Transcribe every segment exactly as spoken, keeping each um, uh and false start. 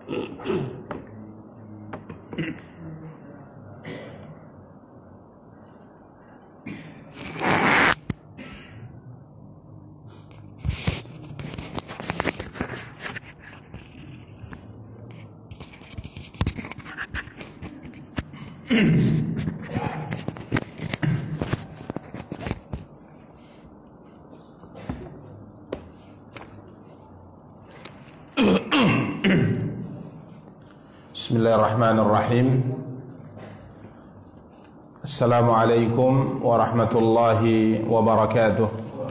Bismillahirrahmanirrahim. Assalamualaikum warahmatullahi wabarakatuh.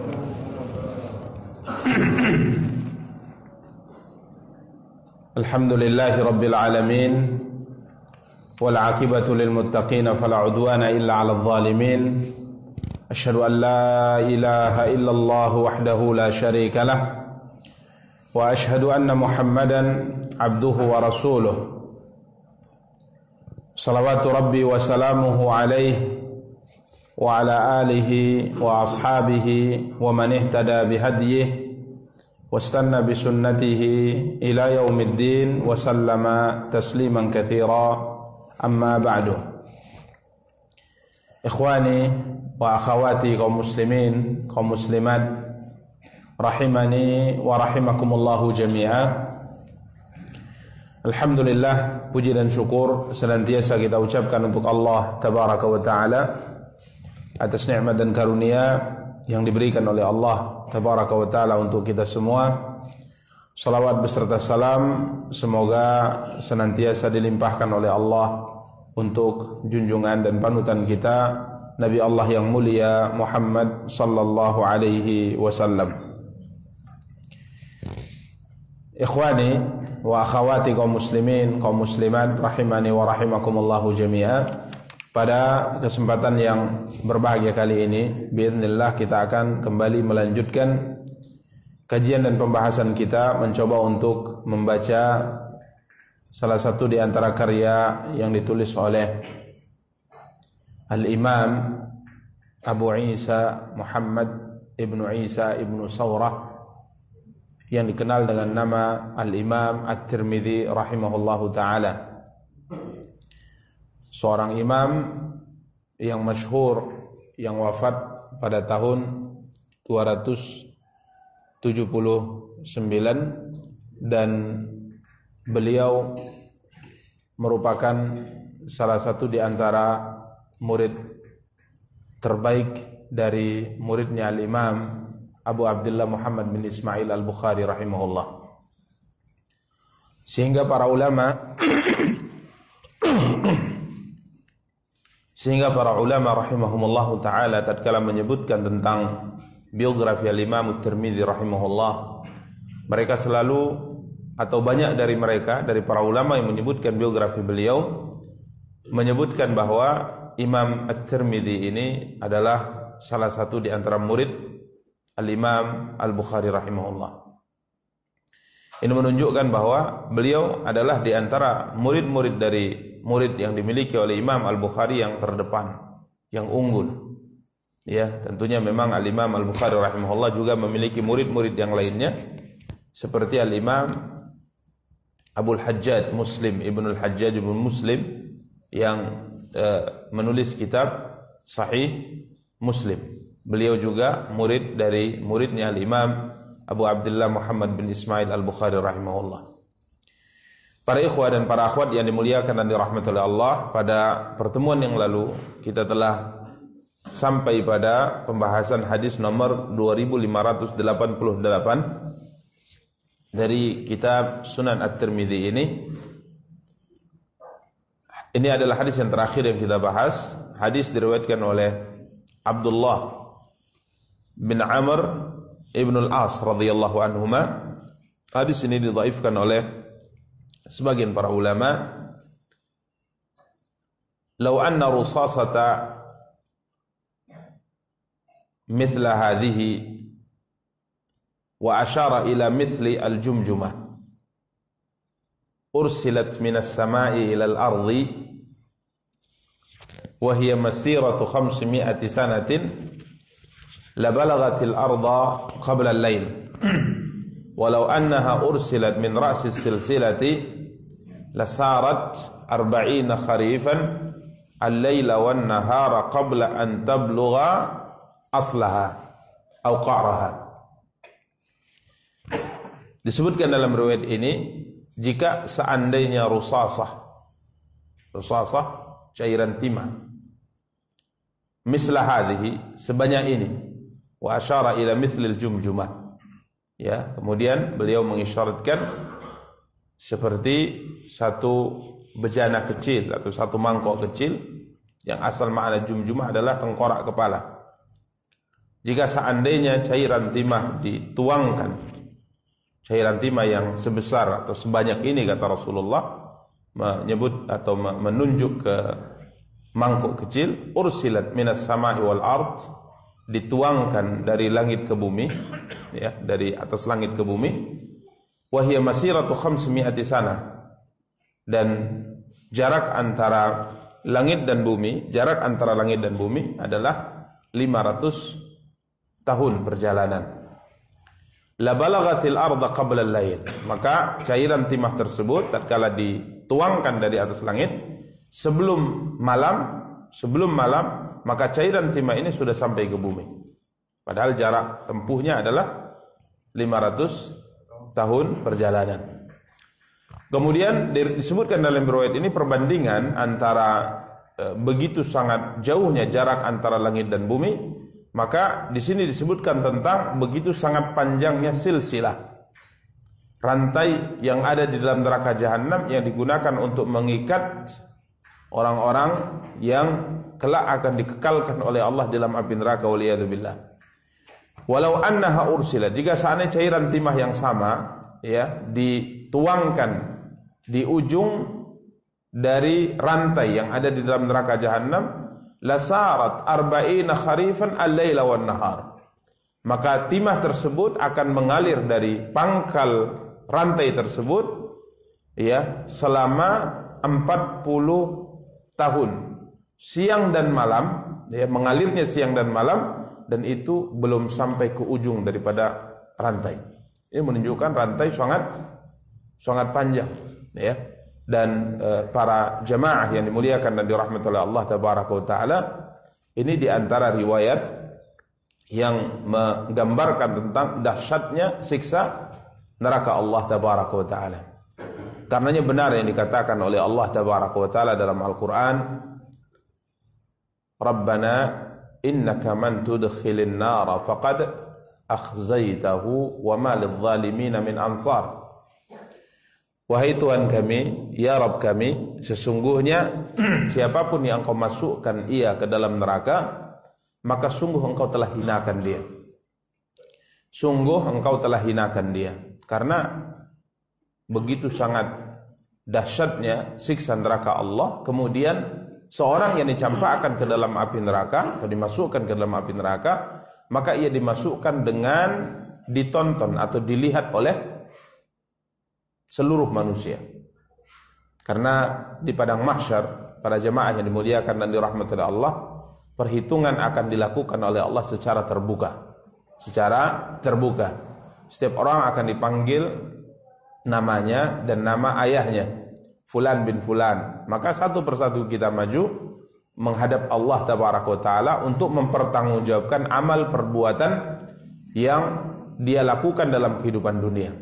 Alhamdulillahi rabbil alamin. Wal aqibatu lil muttaqin fala udwana illa 'alal zalimin. Asyhadu an la ilaha illallah wahdahu la syarika lah. Wa asyhadu anna Muhammadan abduhu wa rasuluh. Salawatu Rabbi wa salamuhu alaihi wa ala alihi wa ashabihi wa man ihtada bihadyihi wastanna bisunnatihi ila yaumiddin wa sallama tasliman katsira, amma ba'du. Ikhwani wa akhawati kaum muslimin, kaum muslimat, rahimani wa rahimakumullahu jami'a. Alhamdulillah, puji dan syukur senantiasa kita ucapkan untuk Allah tabaraka wa ta'ala atas nikmat dan karunia yang diberikan oleh Allah tabaraka wa ta'ala untuk kita semua. Salawat beserta salam semoga senantiasa dilimpahkan oleh Allah untuk junjungan dan panutan kita Nabi Allah yang mulia Muhammad sallallahu alaihi wasallam. Ikhwani wa akhawati kaum muslimin, kaum muslimat, rahimani wa rahimakumullahu jami'a. Pada kesempatan yang berbahagia kali ini, biidznillah kita akan kembali melanjutkan kajian dan pembahasan kita, mencoba untuk membaca salah satu di antara karya yang ditulis oleh Al-Imam Abu Isa Muhammad Ibnu Isa Ibnu Saurah, yang dikenal dengan nama Al-Imam At-Tirmidzi rahimahullahu ta'ala. Seorang imam yang masyhur, yang wafat pada tahun dua ratus tujuh puluh sembilan, dan beliau merupakan salah satu di antara murid terbaik dari muridnya Al-Imam Abu Abdullah Muhammad bin Ismail Al-Bukhari rahimahullah. Sehingga para ulama sehingga para ulama rahimahumullah taala tatkala menyebutkan tentang biografi Al-Imam At-Tirmidzi rahimahullah, mereka selalu, atau banyak dari mereka, dari para ulama yang menyebutkan biografi beliau, menyebutkan bahwa Imam At-Tirmidzi ini adalah salah satu di antara murid Al-Imam Al-Bukhari rahimahullah. Ini menunjukkan bahwa beliau adalah di antara murid-murid dari murid yang dimiliki oleh Imam Al-Bukhari yang terdepan, yang unggul. Ya, tentunya memang Al-Imam Al-Bukhari rahimahullah juga memiliki murid-murid yang lainnya, seperti Al-Imam Abul Hajjaj Muslim Ibnul Hajjaj Ibn Muslim yang uh, menulis kitab Sahih Muslim. Beliau juga murid dari muridnya Al-Imam Abu Abdullah Muhammad bin Ismail Al-Bukhari rahimahullah. Para ikhwah dan para akhwat yang dimuliakan dan dirahmati oleh Allah, pada pertemuan yang lalu kita telah sampai pada pembahasan hadis nomor dua ribu lima ratus delapan puluh delapan dari kitab Sunan At-Tirmidzi ini. Ini adalah hadis yang terakhir yang kita bahas. Hadis diriwayatkan oleh Abdullah bin Amr Ibn Al-As radhiyallahu anhuma. Hadis ini didhaifkan oleh sebagian para ulama. Law anna rusasata mithla hadhihi wa ashara ila mithli al-jumjumah ursilat minas samai ila al-ardi wa hiya masiratu khamsimi'ati sanatin labalagatil arda qabla al-lail walau annaha ursilat min ra'si silsilati lasarat arba'ina kharifan al-laila wan nahara qabla an tablugha aslaha atau qa'raha. Disebutkan dalam riwayat ini, jika seandainya rusasah, rusasah cairan timah, mislah hadhihi, sebanyak ini, wa asyara ila mithlil jumjumah, ya, kemudian beliau mengisyaratkan seperti satu bejana kecil atau satu mangkok kecil, yang asal makna jumjumah adalah tengkorak kepala. Jika seandainya cairan timah dituangkan, cairan timah yang sebesar atau sebanyak ini, kata Rasulullah, menyebut atau menunjuk ke mangkuk kecil, ursilat minas sama'i wal ard, dituangkan dari langit ke bumi, ya, dari atas langit ke bumi, wa hiya masiratu khamsimi'ati sana, dan jarak antara langit dan bumi, jarak antara langit dan bumi adalah lima ratus tahun perjalanan. La balagatil arda qabla al-lail, maka cairan timah tersebut tatkala dituangkan dari atas langit sebelum malam, sebelum malam, maka cairan timah ini sudah sampai ke bumi. Padahal jarak tempuhnya adalah lima ratus tahun perjalanan. Kemudian disebutkan dalam riwayat ini perbandingan antara e, begitu sangat jauhnya jarak antara langit dan bumi. Maka di sini disebutkan tentang begitu sangat panjangnya silsilah, rantai yang ada di dalam neraka jahanam yang digunakan untuk mengikat orang-orang yang kelak akan dikekalkan oleh Allah dalam api neraka, waliyadzubillah. Walau annaha ursila, jika seandainya cairan timah yang sama, ya, dituangkan di ujung dari rantai yang ada di dalam neraka jahanam, lasarat arba'ina kharifan al-laila wan nahar, maka timah tersebut akan mengalir dari pangkal rantai tersebut, ya, selama empat puluh tahun, siang dan malam, ya, mengalirnya siang dan malam, dan itu belum sampai ke ujung daripada rantai. Ini menunjukkan rantai sangat sangat panjang, ya. Dan e, para jamaah yang dimuliakan dan dirahmati oleh Allah tabaraka wa taala, ini diantara riwayat yang menggambarkan tentang dahsyatnya siksa neraka Allah tabaraka wa taala. Karenanya benar yang dikatakan oleh Allah tabaraka wa taala dalam Al-Qur'an, Rabbana innaka man tudkhilin nara faqad akhzaitahu wa ma lidh-dhalimin min ansar. Wahai Tuhan kami, ya Rabb kami, sesungguhnya siapapun yang engkau masukkan ia ke dalam neraka, maka sungguh engkau telah hinakan dia. Sungguh engkau telah hinakan dia. Karena begitu sangat dahsyatnya siksa neraka Allah, kemudian seorang yang dicampakkan ke dalam api neraka atau dimasukkan ke dalam api neraka, maka ia dimasukkan dengan ditonton atau dilihat oleh seluruh manusia. Karena di padang mahsyar, para jemaah yang dimuliakan dan dirahmati oleh Allah, perhitungan akan dilakukan oleh Allah secara terbuka. Secara terbuka. Setiap orang akan dipanggil namanya dan nama ayahnya, Fulan bin Fulan. Maka satu persatu kita maju menghadap Allah tabaraka wa taala untuk mempertanggungjawabkan amal perbuatan yang dia lakukan dalam kehidupan dunia.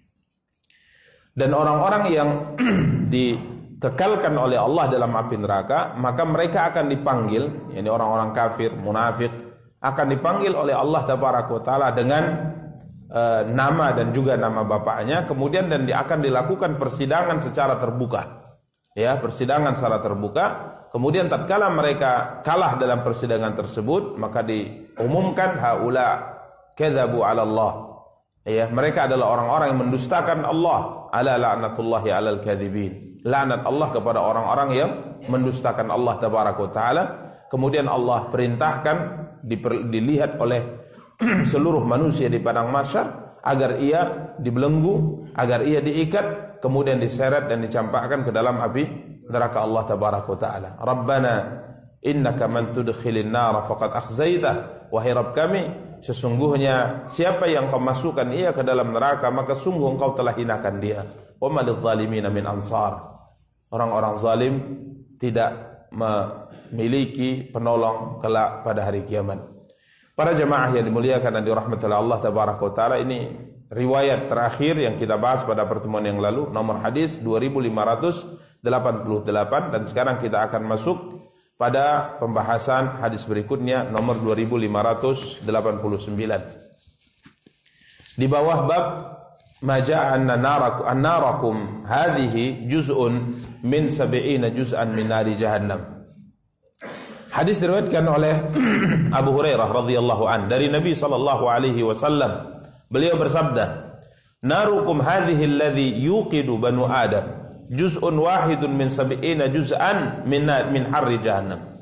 Dan orang-orang yang dikekalkan oleh Allah dalam api neraka, maka mereka akan dipanggil, yakni orang-orang kafir, munafik, akan dipanggil oleh Allah tabaraka wa taala dengan uh, nama dan juga nama bapaknya, kemudian dan dia akan dilakukan persidangan secara terbuka. Ya, persidangan secara terbuka. Kemudian tatkala mereka kalah dalam persidangan tersebut, maka diumumkan haula kadzabu 'ala Allah. Ya, mereka adalah orang-orang yang mendustakan Allah. Ala la'natullahi 'alal kadzibin. Laknat Allah kepada orang-orang yang mendustakan Allah tabaraka wa taala. Kemudian Allah perintahkan dilihat oleh seluruh manusia di padang mahsyar agar ia dibelenggu, agar ia diikat, kemudian diseret dan dicampakkan ke dalam api neraka Allah tabaraka wa taala. Rabbana innaka man tudkhilin nar faqad akhzaitah. Wahai Rabb kami, sesungguhnya siapa yang kau masukkan ia ke dalam neraka, maka sungguh engkau telah hinakan dia. Wa malidh zalimin min ansar. orang-orang zalim tidak memiliki penolong kelak pada hari kiamat. Para jemaah yang dimuliakan dan dirahmati oleh Allah tabaraka wa taala, ini riwayat terakhir yang kita bahas pada pertemuan yang lalu, nomor hadis dua ribu lima ratus delapan puluh delapan, dan sekarang kita akan masuk pada pembahasan hadis berikutnya nomor dua ribu lima ratus delapan puluh sembilan. Di bawah bab ma ja'a anna narakum annarakum hadhihi juz'un min sab'ina juz'an min nari jahannam. Hadis diriwayatkan oleh Abu Hurairah radhiyallahu an dari Nabi sallallahu alaihi wasallam. Beliau bersabda, "Narukum hadhihi alladhi yuqidu banu Adam juz'un wahidun min sab'ina juz'an min min harri jahannam."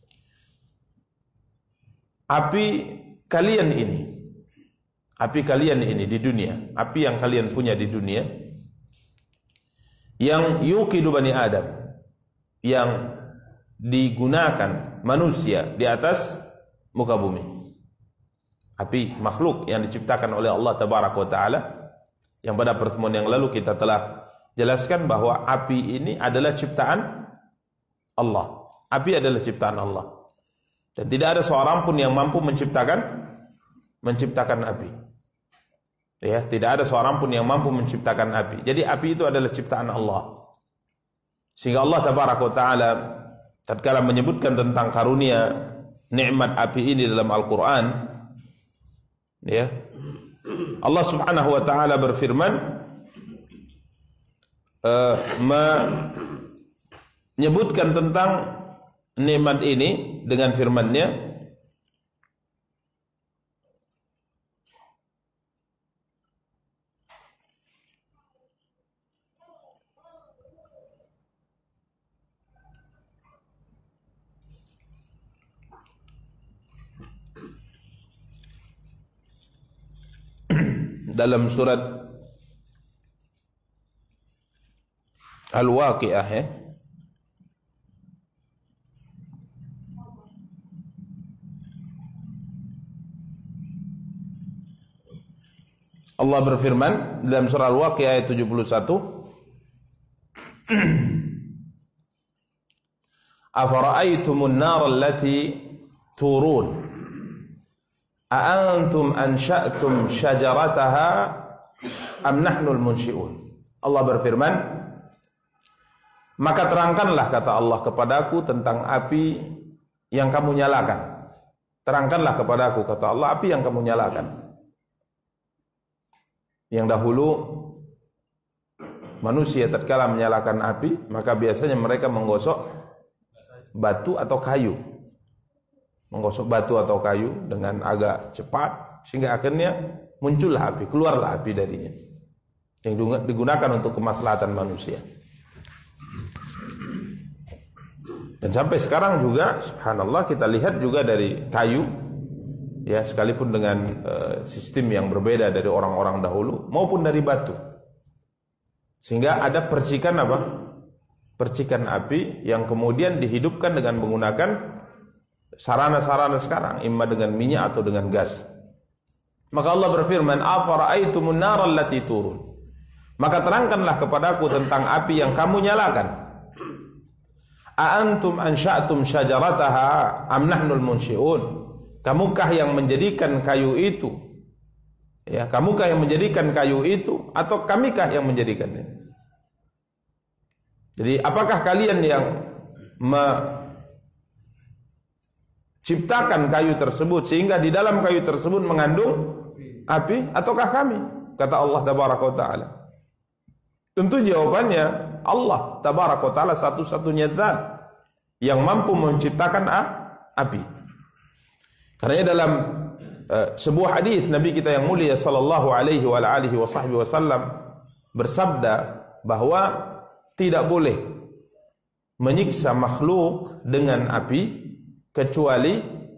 Api kalian ini, api kalian ini di dunia, api yang kalian punya di dunia, yang yuqidu bani Adam, yang digunakan manusia di atas muka bumi. Api makhluk yang diciptakan oleh Allah tabaraka wa taala, yang pada pertemuan yang lalu kita telah jelaskan bahwa api ini adalah ciptaan Allah. Api adalah ciptaan Allah. Dan tidak ada seorang pun yang mampu menciptakan menciptakan api. Ya, tidak ada seorang pun yang mampu menciptakan api. Jadi api itu adalah ciptaan Allah. Sehingga Allah tabaraka wa taala tatkala menyebutkan tentang karunia nikmat api ini dalam Al-Qur'an, ya, Allah Subhanahu wa taala berfirman, uh, menyebutkan tentang nikmat ini dengan firman-Nya, dalam surat Al-Waqi'ah, ya. Allah berfirman dalam surah Al-Waqi'ah ayat tujuh puluh satu, "Afara'aytumun nar allati turun a'antum ansha'tum syajarataha am nahnul munsyi'un." Allah berfirman, maka terangkanlah, kata Allah, kepadaku tentang api yang kamu nyalakan. Terangkanlah kepadaku, kata Allah, api yang kamu nyalakan. Yang dahulu manusia tatkala menyalakan api, maka biasanya mereka menggosok batu atau kayu. Menggosok batu atau kayu dengan agak cepat, sehingga akhirnya muncullah api, keluarlah api darinya, yang digunakan untuk kemaslahatan manusia. Dan sampai sekarang juga, subhanallah, kita lihat juga dari kayu, ya, sekalipun dengan uh, sistem yang berbeda dari orang-orang dahulu, maupun dari batu, sehingga ada percikan apa? Percikan api yang kemudian dihidupkan dengan menggunakan sarana-sarana sekarang, imma dengan minyak atau dengan gas. Maka Allah berfirman, "Afara'aitumun nar allati turun." Maka terangkanlah kepadaku tentang api yang kamu nyalakan. "A'antum ansha'tum syajarataha am nahnul munsyi'un?" Kamukah yang menjadikan kayu itu? Ya, kamukah yang menjadikan kayu itu atau kamikah yang menjadikannya? Jadi apakah kalian yang me ciptakan kayu tersebut sehingga di dalam kayu tersebut mengandung api, ataukah kami? Kata Allah tabaraka wa taala. Tentu jawabannya Allah tabaraka wa taala satu-satunya zat yang mampu menciptakan api. Karena dalam uh, sebuah hadis Nabi kita yang mulia sallallahu alaihi wa alihi wasallam bersabda bahwa tidak boleh menyiksa makhluk dengan api kecuali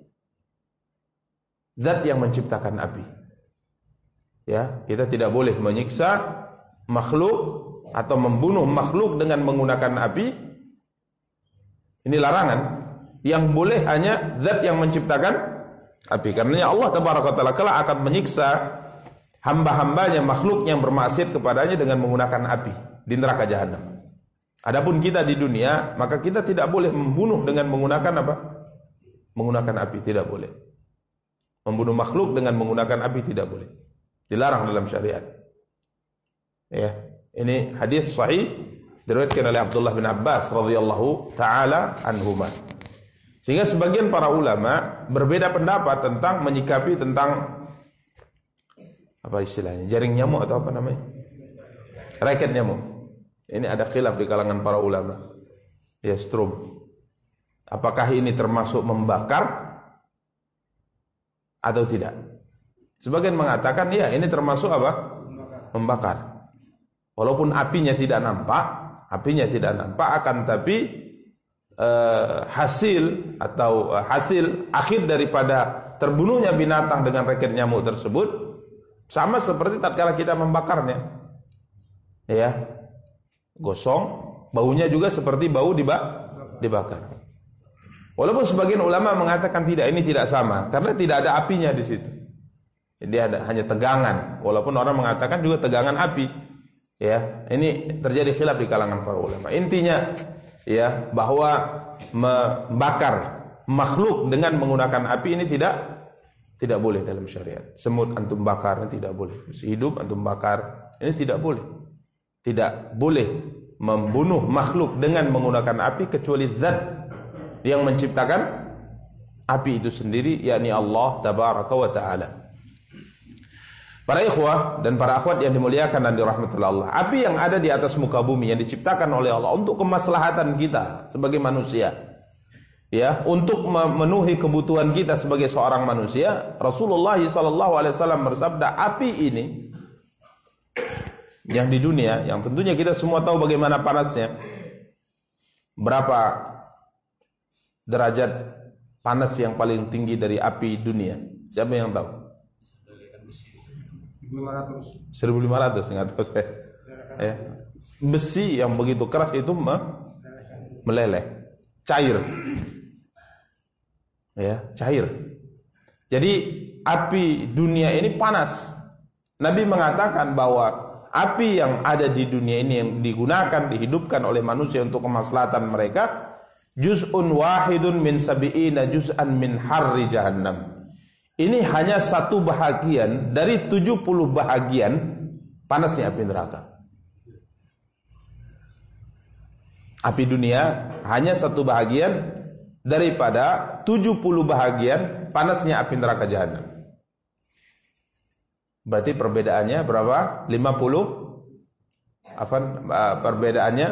zat yang menciptakan api. Ya, kita tidak boleh menyiksa makhluk atau membunuh makhluk dengan menggunakan api. Ini larangan. Yang boleh hanya zat yang menciptakan api. Karena Allah tabaraka wa taala kelak akan menyiksa hamba-hambanya, makhluk yang bermaksiat kepadanya dengan menggunakan api di neraka jahanam. Adapun kita di dunia, maka kita tidak boleh membunuh dengan menggunakan apa? Menggunakan api, tidak boleh. Membunuh makhluk dengan menggunakan api tidak boleh. Dilarang dalam syariat. Ya, ini hadis sahih diriwayatkan oleh Abdullah bin Abbas radhiyallahu taala anhuma. Sehingga sebagian para ulama berbeda pendapat tentang menyikapi tentang apa istilahnya? Jaring nyamuk atau apa namanya? Raket nyamuk. Ini ada khilaf di kalangan para ulama. Ya, strum. Apakah ini termasuk membakar atau tidak? Sebagian mengatakan ya, ini termasuk apa? Membakar. Walaupun apinya tidak nampak, apinya tidak nampak, akan tapi eh, hasil atau eh, hasil akhir daripada terbunuhnya binatang dengan raket nyamuk tersebut sama seperti tatkala kita membakarnya. Ya. Gosong, baunya juga seperti bau dibakar. Walaupun sebagian ulama mengatakan tidak, ini tidak sama karena tidak ada apinya di situ. Jadi ada hanya tegangan. Walaupun orang mengatakan juga tegangan api. Ya, ini terjadi khilaf di kalangan para ulama. Intinya ya, bahwa membakar makhluk dengan menggunakan api ini tidak tidak boleh dalam syariat. Semut antum bakar tidak boleh. Masih hidup antum bakar ini tidak boleh. Tidak boleh membunuh makhluk dengan menggunakan api kecuali zat yang menciptakan api itu sendiri, yakni Allah tabaraka wa ta'ala. Para ikhwah dan para akhwat yang dimuliakan dan dirahmati Allah, api yang ada di atas muka bumi yang diciptakan oleh Allah untuk kemaslahatan kita sebagai manusia, ya, untuk memenuhi kebutuhan kita sebagai seorang manusia. Rasulullah sallallahu alaihi wasallam bersabda, api ini yang di dunia, yang tentunya kita semua tahu bagaimana panasnya, berapa derajat panas yang paling tinggi dari api dunia? Siapa yang tahu? seribu lima ratus nggak tahu saya. Ya. Besi yang begitu keras itu meleleh, cair. Ya, cair. Jadi api dunia ini panas. Nabi mengatakan bahwa api yang ada di dunia ini yang digunakan, dihidupkan oleh manusia untuk kemaslahatan mereka, juz'un wahidun min sabi'ina juz'an min harri jahannam. Ini hanya satu bahagian dari tujuh puluh bahagian panasnya api neraka. Api dunia hanya satu bahagian daripada tujuh puluh bahagian panasnya api neraka jahannam. Berarti perbedaannya berapa? lima puluh. Apa perbedaannya?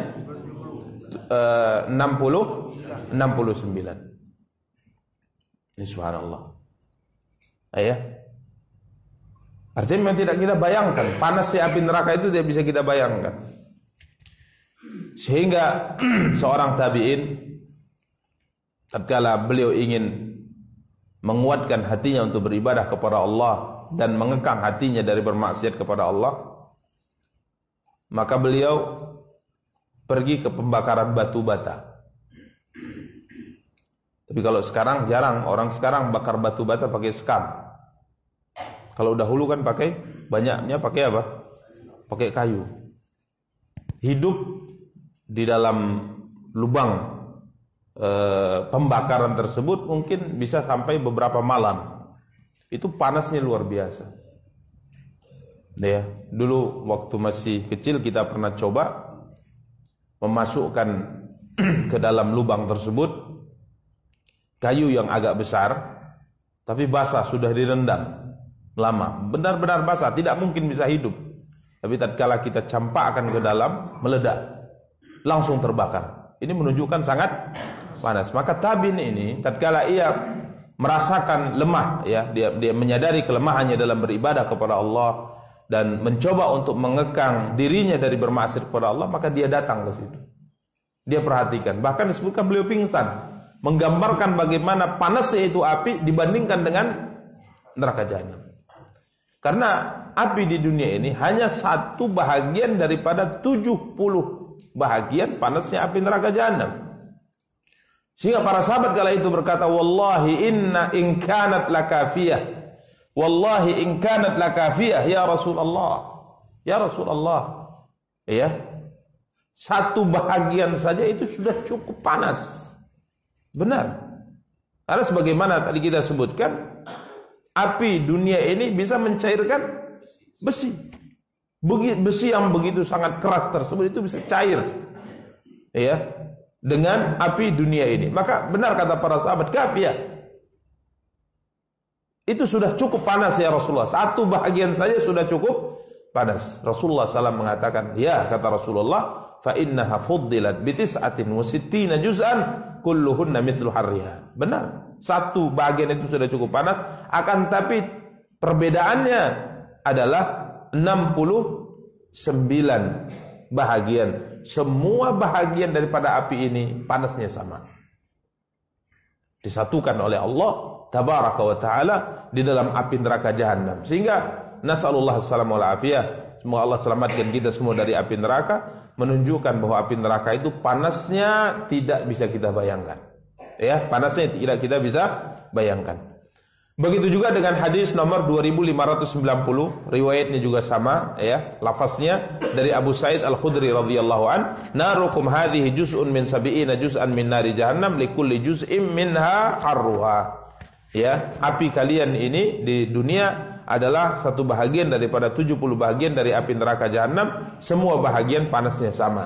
enam puluh enam puluh sembilan. Ini subhanallah. Ya. Artinya memang tidak kita bayangkan panasnya api neraka itu tidak bisa kita bayangkan. Sehingga seorang tabi'in tatkala beliau ingin menguatkan hatinya untuk beribadah kepada Allah dan mengekang hatinya dari bermaksiat kepada Allah, maka beliau pergi ke pembakaran batu bata. Tapi kalau sekarang jarang, orang sekarang bakar batu bata pakai skam. Kalau dahulu kan pakai, banyaknya pakai apa? Pakai kayu. Hidup di dalam lubang e, pembakaran tersebut mungkin bisa sampai beberapa malam. Itu panasnya luar biasa. Ya, dulu waktu masih kecil kita pernah coba memasukkan ke dalam lubang tersebut kayu yang agak besar, tapi basah, sudah direndam lama, benar-benar basah, tidak mungkin bisa hidup. Tapi tatkala kita campakkan ke dalam, meledak, langsung terbakar. Ini menunjukkan sangat panas. Maka tabi'in ini tatkala ia merasakan lemah, ya, dia dia menyadari kelemahannya dalam beribadah kepada Allah dan mencoba untuk mengekang dirinya dari bermaksiat kepada Allah, maka dia datang ke situ. Dia perhatikan, bahkan disebutkan beliau pingsan, menggambarkan bagaimana panasnya itu api dibandingkan dengan neraka jahanam. Karena api di dunia ini hanya satu bahagian daripada tujuh puluh bahagian panasnya api neraka jahanam. Sehingga para sahabat kala itu berkata, wallahi inna in kanat lakafiyah, wallahi in kanat lakafiyah ya Rasulullah, ya Rasulullah, ya, Satu bahagian saja itu sudah cukup panas. Benar. Karena sebagaimana tadi kita sebutkan, api dunia ini bisa mencairkan besi. Besi yang begitu sangat keras tersebut itu bisa cair. Ya, dengan api dunia ini. Maka benar kata para sahabat, kafiyah. Itu sudah cukup panas ya Rasulullah. Satu bahagian saja sudah cukup panas. Rasulullah shallallahu alaihi wasallam mengatakan, ya kata Rasulullah, fa innaha fuddilat bi tis'atin wa sittina juz'an kulluhunna mithlu harriha. Benar. Satu bagian itu sudah cukup panas, akan tapi perbedaannya adalah enam puluh sembilan bahagian. Semua bahagian daripada api ini panasnya sama. Disatukan oleh Allah tabaraka wa taala di dalam api neraka jahanam. Sehingga nasallallahu assalamu wal afiyah, semoga Allah selamatkan kita semua dari api neraka, menunjukkan bahwa api neraka itu panasnya tidak bisa kita bayangkan. Ya, panasnya tidak kita bisa bayangkan. Begitu juga dengan hadis nomor dua ribu lima ratus sembilan puluh, riwayatnya juga sama ya, lafaznya dari Abu Sa'id Al-Khudri radhiyallahu an, narukum hadhihi juz'un min sab'ina juz'an min nari jahannam likulli juz'in minha harruha. Ya, api kalian ini di dunia adalah satu bahagian daripada tujuh puluh bahagian dari api neraka jahanam, semua bahagian panasnya sama.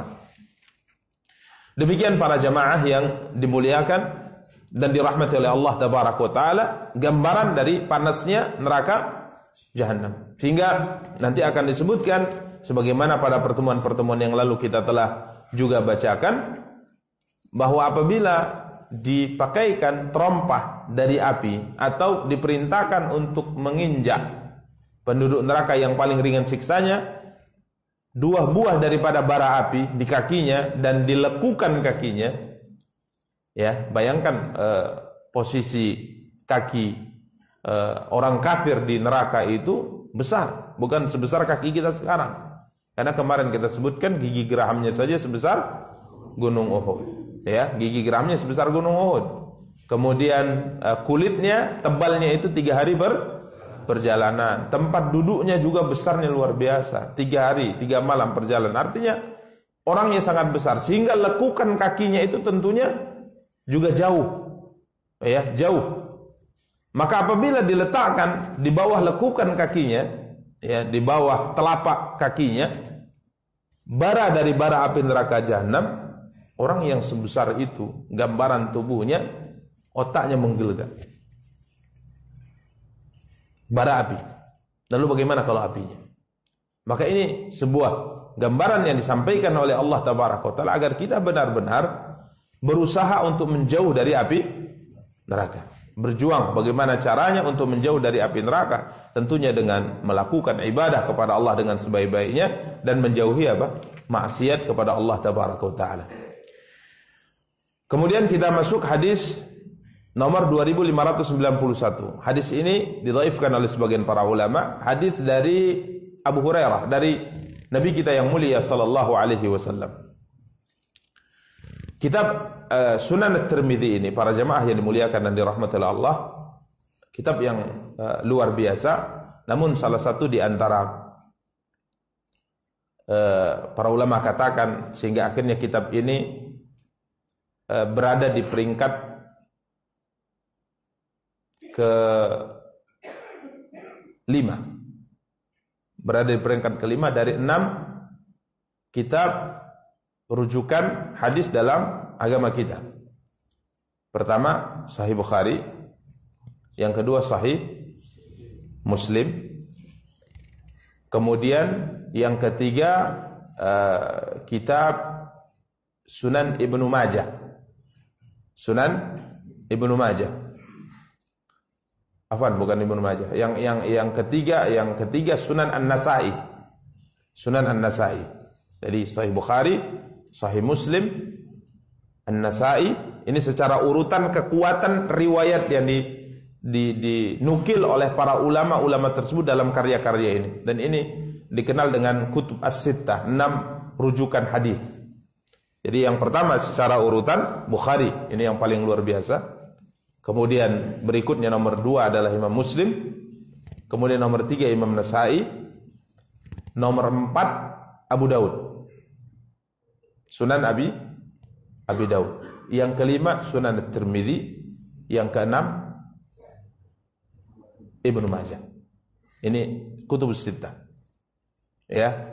Demikian para jamaah yang dimuliakan dan dirahmati oleh Allah tabaraka wa taala, gambaran dari panasnya neraka jahanam. Sehingga nanti akan disebutkan sebagaimana pada pertemuan-pertemuan yang lalu kita telah juga bacakan, bahwa apabila dipakaikan terompah dari api atau diperintahkan untuk menginjak penduduk neraka yang paling ringan siksanya, dua buah daripada bara api di kakinya dan dilekukan kakinya. Ya, bayangkan eh, posisi kaki eh, orang kafir di neraka itu besar, bukan sebesar kaki kita sekarang. Karena kemarin kita sebutkan gigi gerahamnya saja sebesar gunung Uhud. Ya, gigi gerahamnya sebesar gunung Uhud. Kemudian eh, kulitnya tebalnya itu tiga hari ber perjalanan. Tempat duduknya juga besarnya luar biasa. Tiga hari, tiga malam perjalanan. Artinya orangnya sangat besar, sehingga lekukan kakinya itu tentunya juga jauh, ya jauh. Maka apabila diletakkan di bawah lekukan kakinya, ya di bawah telapak kakinya, bara dari bara api neraka jahanam, orang yang sebesar itu, gambaran tubuhnya, otaknya menggelegar. Bara api. Lalu bagaimana kalau apinya? Maka ini sebuah gambaran yang disampaikan oleh Allah tabaraka wa taala agar kita benar-benar berusaha untuk menjauh dari api neraka. Berjuang bagaimana caranya untuk menjauh dari api neraka, tentunya dengan melakukan ibadah kepada Allah dengan sebaik-baiknya dan menjauhi apa? Maksiat kepada Allah tabaraka wa taala. Kemudian kita masuk hadis nomor dua ribu lima ratus sembilan puluh satu. Hadis ini didhaifkan oleh sebagian para ulama. Hadis dari Abu Hurairah, dari Nabi kita yang mulia sallallahu alaihi wasallam. Kitab uh, Sunan At-Tirmidzi ini, para jamaah yang dimuliakan dan dirahmati oleh Allah, kitab yang uh, luar biasa. Namun salah satu di antara uh, para ulama katakan, sehingga akhirnya kitab ini uh, berada di peringkat ke lima, berada di peringkat kelima dari enam kitab rujukan hadis dalam agama kita. Pertama Sahih Bukhari, yang kedua Sahih Muslim, kemudian yang ketiga uh, kitab Sunan Ibnu Majah. Sunan Ibnu Majah. Afwan, bukan Ibnu Majah. Yang yang yang ketiga, yang ketiga Sunan An-Nasa'i. Sunan An-Nasa'i. Jadi Sahih Bukhari, Sahih Muslim, An-Nasa'i, ini secara urutan kekuatan riwayat yang di, di, dinukil oleh para ulama-ulama tersebut dalam karya-karya ini. Dan ini dikenal dengan Kutub As-Sittah, enam rujukan hadis. Jadi yang pertama secara urutan Bukhari, ini yang paling luar biasa. Kemudian berikutnya nomor dua adalah Imam Muslim. Kemudian nomor tiga Imam Nasa'i. Nomor empat Abu Daud. Sunan Abi Abi Daud. Yang kelima Sunan At-Tirmidzi. Yang keenam Ibnu Majah. Ini kutubus sittah. Ya.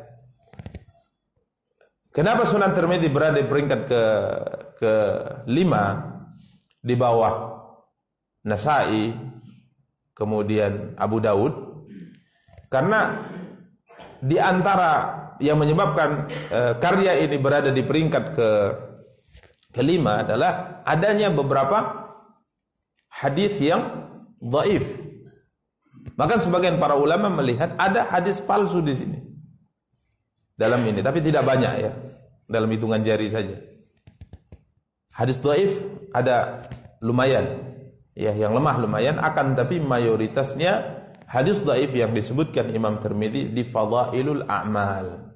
Kenapa Sunan Tirmidzi berada di peringkat ke ke lima di bawah Nasa'i, kemudian Abu Daud? Karena di antara yang menyebabkan e, karya ini berada di peringkat ke kelima adalah adanya beberapa hadis yang dhaif. Bahkan sebagian para ulama melihat ada hadis palsu di sini. Dalam ini, tapi tidak banyak ya. Dalam hitungan jari saja. Hadis dhaif ada lumayan. Ya, yang lemah lumayan, akan tapi mayoritasnya hadis dhaif yang disebutkan Imam Tirmidzi di Fadailul A'mal.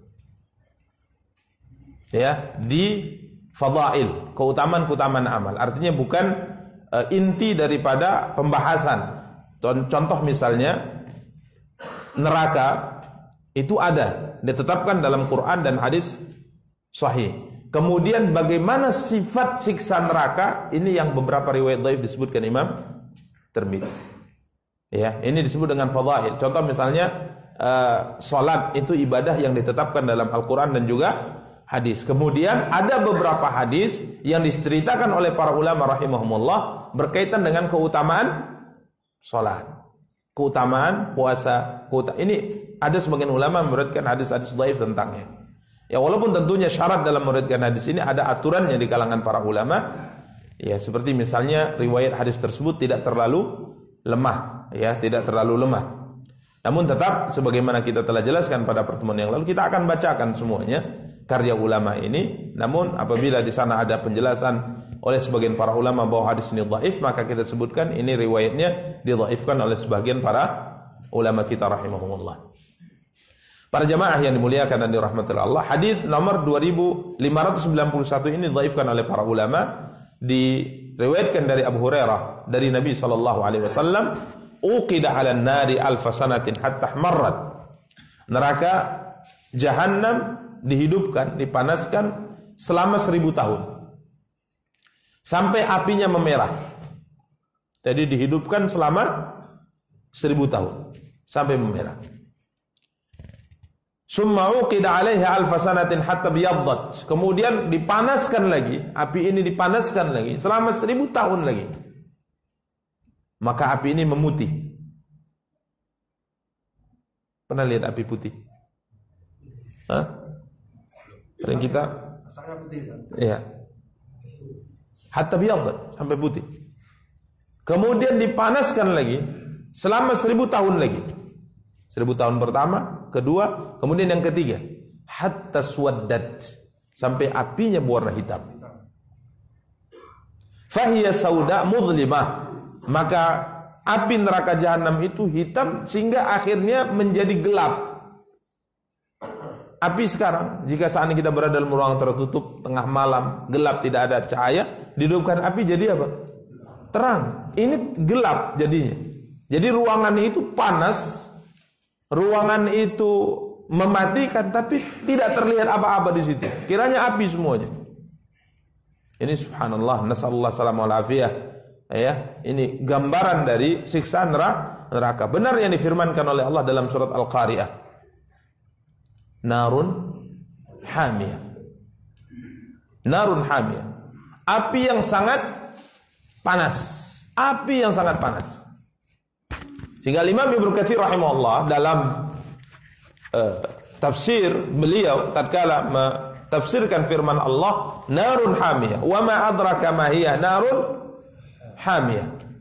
Ya, di fadail, keutamaan-keutamaan amal. Artinya bukan uh, inti daripada pembahasan. Contoh misalnya neraka itu ada, ditetapkan dalam Quran dan hadis sahih. Kemudian bagaimana sifat siksa neraka, ini yang beberapa riwayat dhaif disebutkan Imam Tirmidzi. Ya, ini disebut dengan fadail. Contoh misalnya uh, salat itu ibadah yang ditetapkan dalam Al-Quran dan juga hadis. Kemudian ada beberapa hadis yang diceritakan oleh para ulama rahimahumullah berkaitan dengan keutamaan salat, keutamaan puasa. Keuta ini ada sebagian ulama memuridkan hadis-hadis dhaif tentangnya. Ya, walaupun tentunya syarat dalam memuridkan hadis ini ada aturannya di kalangan para ulama. Ya, seperti misalnya riwayat hadis tersebut tidak terlalu lemah, ya, tidak terlalu lemah. Namun tetap sebagaimana kita telah jelaskan pada pertemuan yang lalu, kita akan bacakan semuanya karya ulama ini. Namun apabila di sana ada penjelasan oleh sebagian para ulama bahwa hadis ini dhaif, maka kita sebutkan ini riwayatnya didhaifkan oleh sebagian para ulama kita rahimahumullah. Para jamaah yang dimuliakan dan dirahmati Allah, hadis nomor dua ribu lima ratus sembilan puluh satu ini didhaifkan oleh para ulama, diriwayatkan dari Abu Hurairah dari Nabi sallallahu alaihi wasallam, uqida 'alan nari alf sanatin hatta ihmarrat. Neraka Jahannam dihidupkan, dipanaskan selama seribu tahun sampai apinya memerah. Jadi dihidupkan selama seribu tahun sampai memerah. Summa uqida 'alaiha alf sanatin hatta biyaddat. Kemudian dipanaskan lagi, api ini dipanaskan lagi selama seribu tahun lagi. Maka api ini memutih. Pernah lihat api putih? Hah? Dan kita sangat putih kan? Iya. Hatta biyaddat, sampai putih. Kemudian dipanaskan lagi selama seribu tahun lagi. Seribu tahun pertama, kedua, kemudian yang ketiga, hatta swaddat, sampai apinya berwarna hitam. Fahiya sauda mudlimah, maka api neraka Jahannam itu hitam sehingga akhirnya menjadi gelap. Api sekarang, jika saat ini kita berada dalam ruangan tertutup, tengah malam, gelap, tidak ada cahaya, dihidupkan api jadi apa? Terang. Ini gelap jadinya. Jadi ruangan itu panas, ruangan itu mematikan, tapi tidak terlihat apa-apa di situ. Kiranya api semuanya. Ini subhanallah, nasallallahu salam wal afiyah. Ya, ini gambaran dari siksa neraka. Benar yang difirmankan oleh Allah dalam surat Al-Qari'ah. Narun hamiyah. Narun hamiyah. Api yang sangat panas. Api yang sangat panas. Sehingga Imam Ibnu Katsir rahimahullah dalam uh, tafsir beliau tatkala mentafsirkan firman Allah, narun hamiyah, wa ma adraka ma hiya narun hamiyah.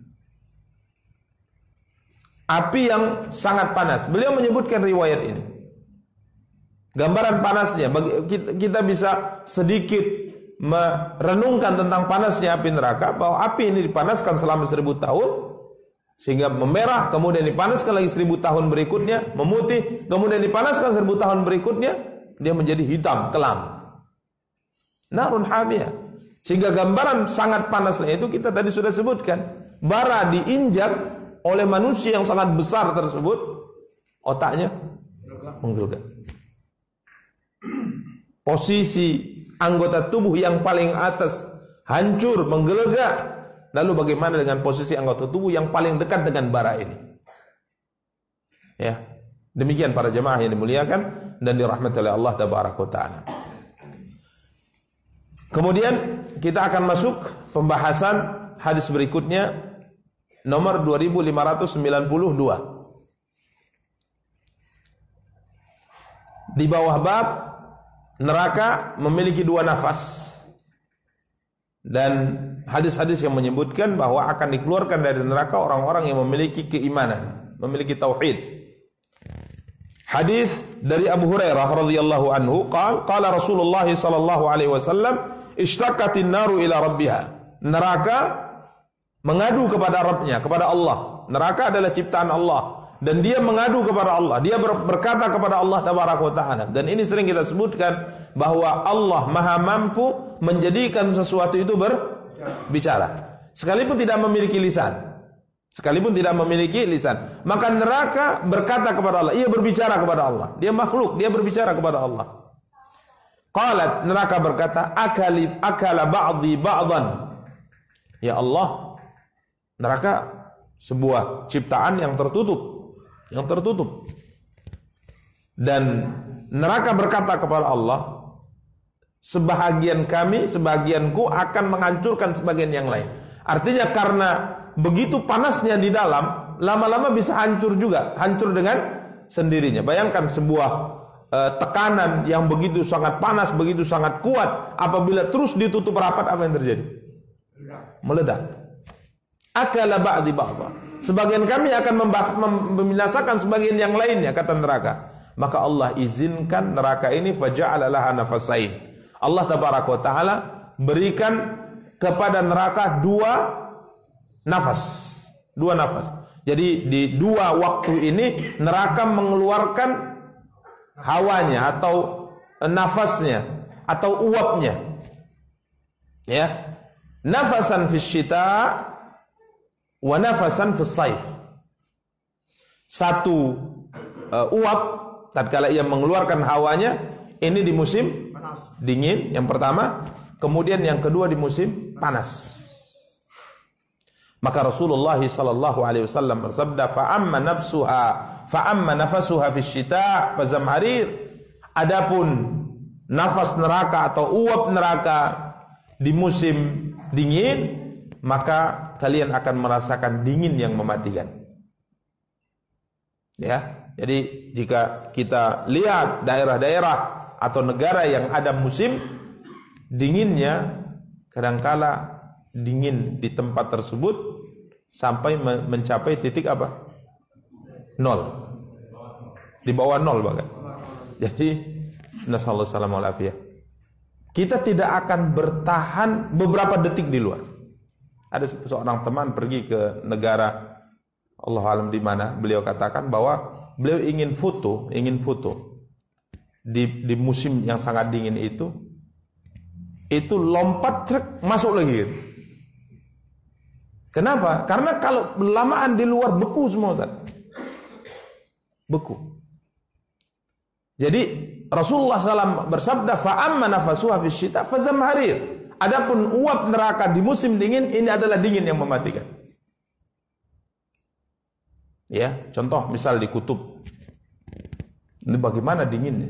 Api yang sangat panas. Beliau menyebutkan riwayat ini. Gambaran panasnya, bagi kita, kita bisa sedikit merenungkan tentang panasnya api neraka, bahwa api ini dipanaskan selama seribu tahun sehingga memerah, kemudian dipanaskan lagi seribu tahun berikutnya, memutih, kemudian dipanaskan seribu tahun berikutnya, dia menjadi hitam, kelam. Narun hamiyah. Sehingga gambaran sangat panasnya itu kita tadi sudah sebutkan. Bara diinjak oleh manusia yang sangat besar tersebut, otaknya menggelegak. Posisi anggota tubuh yang paling atas hancur, menggelegak. Lalu bagaimana dengan posisi anggota tubuh yang paling dekat dengan bara ini? Ya, demikian para jemaah yang dimuliakan dan dirahmati oleh Allah Tabaraka wa Ta'ala. Kemudian kita akan masuk pembahasan hadis berikutnya, nomor dua ribu lima ratus sembilan puluh dua. Di bawah bab neraka memiliki dua nafas. Dan hadis-hadis yang menyebutkan bahwa akan dikeluarkan dari neraka orang-orang yang memiliki keimanan, memiliki tauhid. Hadis dari Abu Hurairah radhiyallahu anhu, qala qala Rasulullah sallallahu alaihi wasallam, ishtaqatin naru ila rabbiha. Neraka mengadu kepada Rabbnya, kepada Allah. Neraka adalah ciptaan Allah dan dia mengadu kepada Allah. Dia berkata kepada Allah Tabaraka wa Ta'ala. Dan ini sering kita sebutkan bahwa Allah Maha mampu menjadikan sesuatu itu berbicara, sekalipun tidak memiliki lisan. Sekalipun tidak memiliki lisan, maka neraka berkata kepada Allah, ia berbicara kepada Allah. Dia makhluk, dia berbicara kepada Allah. Qalat, neraka berkata, akali akala ba'dhi ba'dhan. Ya Allah, neraka sebuah ciptaan yang tertutup, yang tertutup. Dan neraka berkata kepada Allah, sebahagian kami, sebahagianku akan menghancurkan sebagian yang lain. Artinya karena begitu panasnya di dalam, lama-lama bisa hancur juga, hancur dengan sendirinya. Bayangkan sebuah uh, tekanan yang begitu sangat panas, begitu sangat kuat, apabila terus ditutup rapat, apa yang terjadi? Meledak. Akala ba'di ba'dha. Sebagian kami akan membinasakan sebagian yang lainnya, kata neraka. Maka Allah izinkan neraka ini faja'ala laha nafasain. Allah Tabaraka wa Ta'ala berikan kepada neraka dua nafas. Dua nafas. Jadi di dua waktu ini neraka mengeluarkan hawanya atau nafasnya atau uapnya. Ya. Nafasan fis syita wa nafasan fis saif. Satu uh, uap tatkala ia mengeluarkan hawanya ini di musim dingin yang pertama, kemudian yang kedua di musim panas. Maka Rasulullah sallallahu alaihi wasallam bersabda, fa amma nafsuha fa amma nafasuha fi syita fa zamharir. Adapun nafas neraka atau uap neraka di musim dingin, maka kalian akan merasakan dingin yang mematikan. Ya, jadi jika kita lihat daerah-daerah atau negara yang ada musim dinginnya, kadangkala dingin di tempat tersebut sampai mencapai titik apa? Nol. Di bawah nol bahkan. Jadi nasallahu salamul afiyah. Kita tidak akan bertahan beberapa detik di luar. Ada seorang teman pergi ke negara Allah alam di mana, beliau katakan bahwa beliau ingin foto, ingin foto di di musim yang sangat dingin itu, itu lompat truk masuk lagi. Kenapa? Karena kalau lamaan di luar beku semua, Ustaz. Beku. Jadi Rasulullah shallallahu alaihi wasallam bersabda, fa amma nafasuha fis syita fa zamharir. Adapun uap neraka di musim dingin ini adalah dingin yang mematikan. Ya, contoh misal di kutub. Ini bagaimana dinginnya?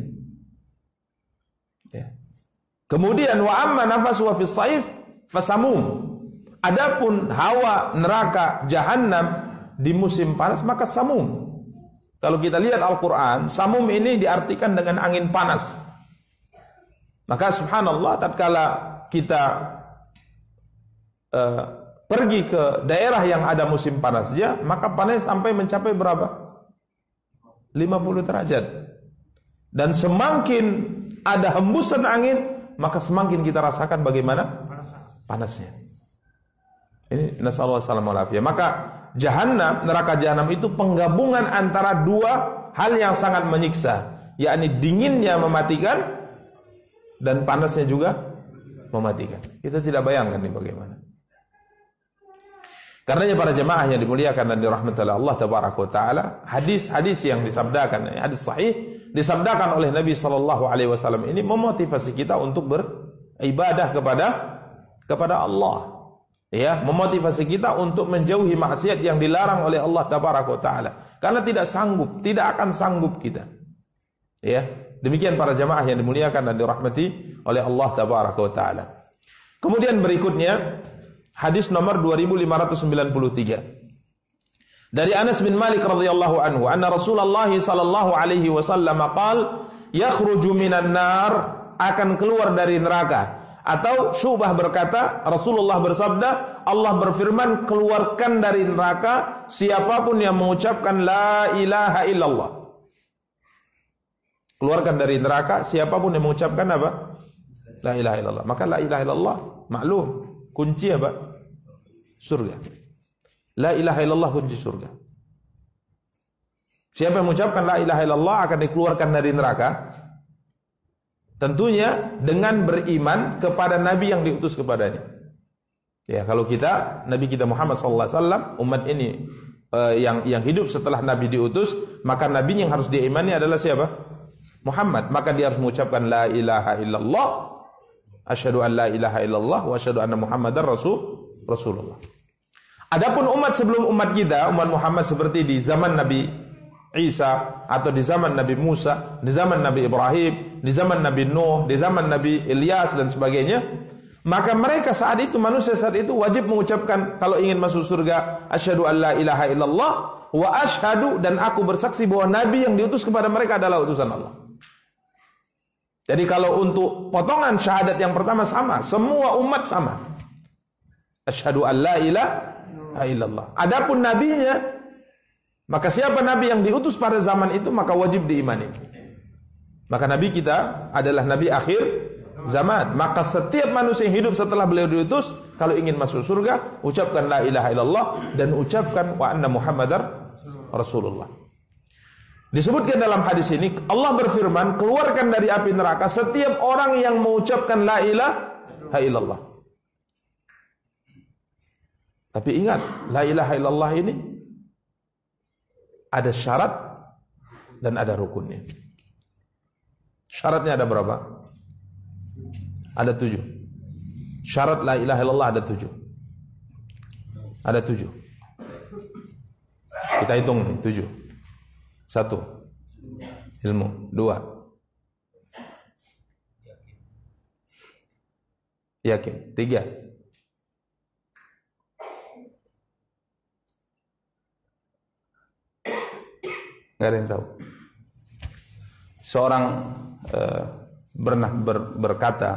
Ya. Kemudian wa amma nafasuha fis saif fasamum. Adapun hawa neraka jahanam di musim panas maka samum. Kalau kita lihat Al-Qur'an, samum ini diartikan dengan angin panas. Maka subhanallah tatkala kita uh, pergi ke daerah yang ada musim panasnya, maka panas sampai mencapai berapa? lima puluh derajat. Dan semakin ada hembusan angin, maka semakin kita rasakan bagaimana panasnya. Ini nasallahu salamul afiyah. Maka jahanam, neraka jahanam itu penggabungan antara dua hal yang sangat menyiksa, yakni dinginnya mematikan dan panasnya juga mematikan. Kita tidak bayangkan ini bagaimana. Karenanya para jemaah yang dimuliakan dan dirahmati oleh Allah Tabaraka wa Taala, hadis-hadis yang disabdakan, hadis sahih disabdakan oleh Nabi sallallahu alaihi wasallam ini memotivasi kita untuk ber, ibadah kepada kepada Allah. Ya, memotivasi kita untuk menjauhi maksiat yang dilarang oleh Allah Tabaraka wa Taala. Karena tidak sanggup, tidak akan sanggup kita. Ya, demikian para jamaah yang dimuliakan dan dirahmati oleh Allah Tabaraka wa Taala. Kemudian berikutnya hadis nomor dua ribu lima ratus sembilan puluh tiga. Dari Anas bin Malik radhiyallahu anhu, anna Rasulullah sallallahu alaihi wasallam qaal, yakhruju minan nar, akan keluar dari neraka. Atau Syu'bah berkata, Rasulullah bersabda, Allah berfirman, keluarkan dari neraka siapapun yang mengucapkan la ilaha illallah. Keluarkan dari neraka siapapun yang mengucapkan apa? La ilaha illallah. Maka la ilaha illallah maklum, kunci apa? Surga. La ilaha illallah kunci surga. Siapa yang mengucapkan la ilaha illallah akan dikeluarkan dari neraka. Tentunya dengan beriman kepada Nabi yang diutus kepadanya. Ya, kalau kita, Nabi kita Muhammad sallallahu alaihi wasallam, umat ini uh, yang yang hidup setelah Nabi diutus, maka Nabi yang harus diimani adalah siapa? Muhammad. Maka dia harus mengucapkan la ilaha illallah, asyhadu an la ilaha illallah wa asyhadu anna Muhammadar rasul Rasulullah. Adapun umat sebelum umat kita, umat Muhammad seperti di zaman Nabi Isa atau di zaman Nabi Musa, di zaman Nabi Ibrahim, di zaman Nabi Nuh, di zaman Nabi Ilyas dan sebagainya, maka mereka saat itu, manusia saat itu wajib mengucapkan kalau ingin masuk surga, asyhadu an la ilaha illallah wa asyhadu, dan aku bersaksi bahwa Nabi yang diutus kepada mereka adalah utusan Allah. Jadi kalau untuk potongan syahadat yang pertama sama, semua umat sama. Asyhadu an la ilaha illallah. Adapun nabinya, maka siapa Nabi yang diutus pada zaman itu, maka wajib diimani. Maka Nabi kita adalah Nabi akhir zaman. Maka setiap manusia yang hidup setelah beliau diutus, kalau ingin masuk surga, ucapkan la ilaha illallah dan ucapkan wa anna Muhammadar Rasulullah. Disebutkan dalam hadis ini, Allah berfirman, keluarkan dari api neraka setiap orang yang mengucapkan la ilaha illallah. Tapi ingat, la ilaha illallah ini ada syarat dan ada rukunnya. Syaratnya ada berapa? Ada tujuh. Syarat la ilaha illallah ada tujuh. Ada tujuh. Kita hitung nih, tujuh. Satu, ilmu. Dua, yakin. Tiga, nggak ada yang tahu. Seorang uh, pernah ber, berkata,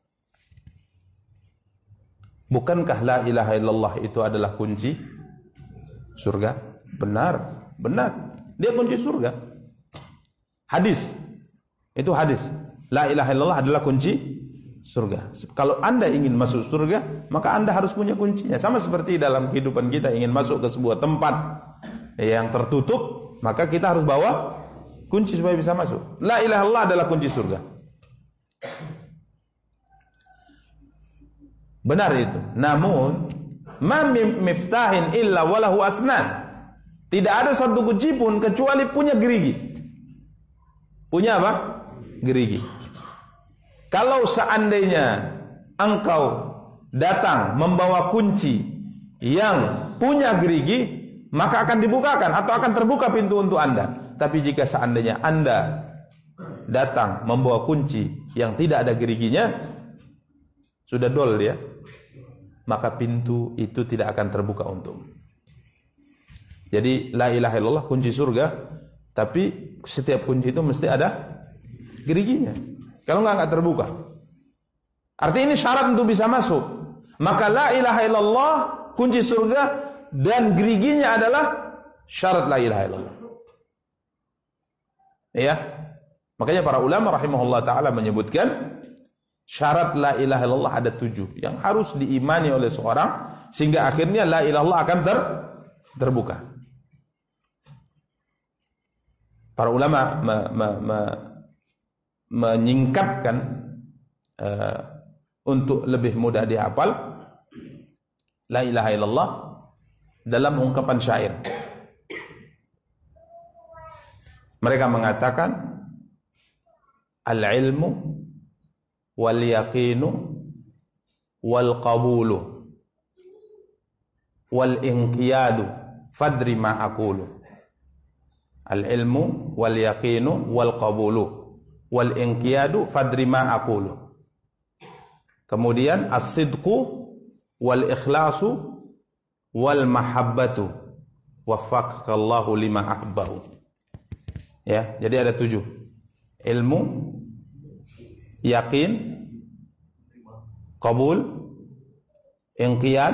bukankah la ilaha illallah itu adalah kunci surga? Benar, benar. Dia kunci surga. Hadis. Itu hadis. La ilaha illallah adalah kunci surga. Kalau Anda ingin masuk surga, maka Anda harus punya kuncinya. Sama seperti dalam kehidupan kita ingin masuk ke sebuah tempat yang tertutup, maka kita harus bawa kunci supaya bisa masuk. La ilaha illallah adalah kunci surga. Benar itu. Namun, ma miftahin illa walahu asnan. Tidak ada satu kunci pun kecuali punya gerigi. Punya apa? Gerigi. Kalau seandainya engkau datang membawa kunci yang punya gerigi, maka akan dibukakan atau akan terbuka pintu untuk Anda. Tapi jika seandainya Anda datang membawa kunci yang tidak ada geriginya, sudah dol ya, maka pintu itu tidak akan terbuka untukmu. Jadi la ilaha illallah kunci surga, tapi setiap kunci itu mesti ada geriginya. Kalau enggak enggak terbuka. Artinya ini syarat untuk bisa masuk. Maka la ilaha illallah kunci surga dan geriginya adalah syarat la ilaha illallah. Ya. Makanya para ulama rahimahullah taala menyebutkan syarat la ilaha illallah ada tujuh yang harus diimani oleh seorang sehingga akhirnya la ilaha illallah akan ter, terbuka. Para ulama me, me, me, menyingkatkan uh, untuk lebih mudah dihafal la ilaha illallah dalam ungkapan syair. Mereka mengatakan al-ilmu wal yaqinu wal qabulu wal inqiyadu fadri ma aqulu. Al ilmu wal yaqinu wal qabulu wal inqiyadu fadri ma aqulu. Kemudian as-sidqu wal ikhlasu wal mahabbatu waffaqakallahu lima ahbahu. Ya, jadi ada tujuh. Ilmu, yakin, qabul, inqiyad,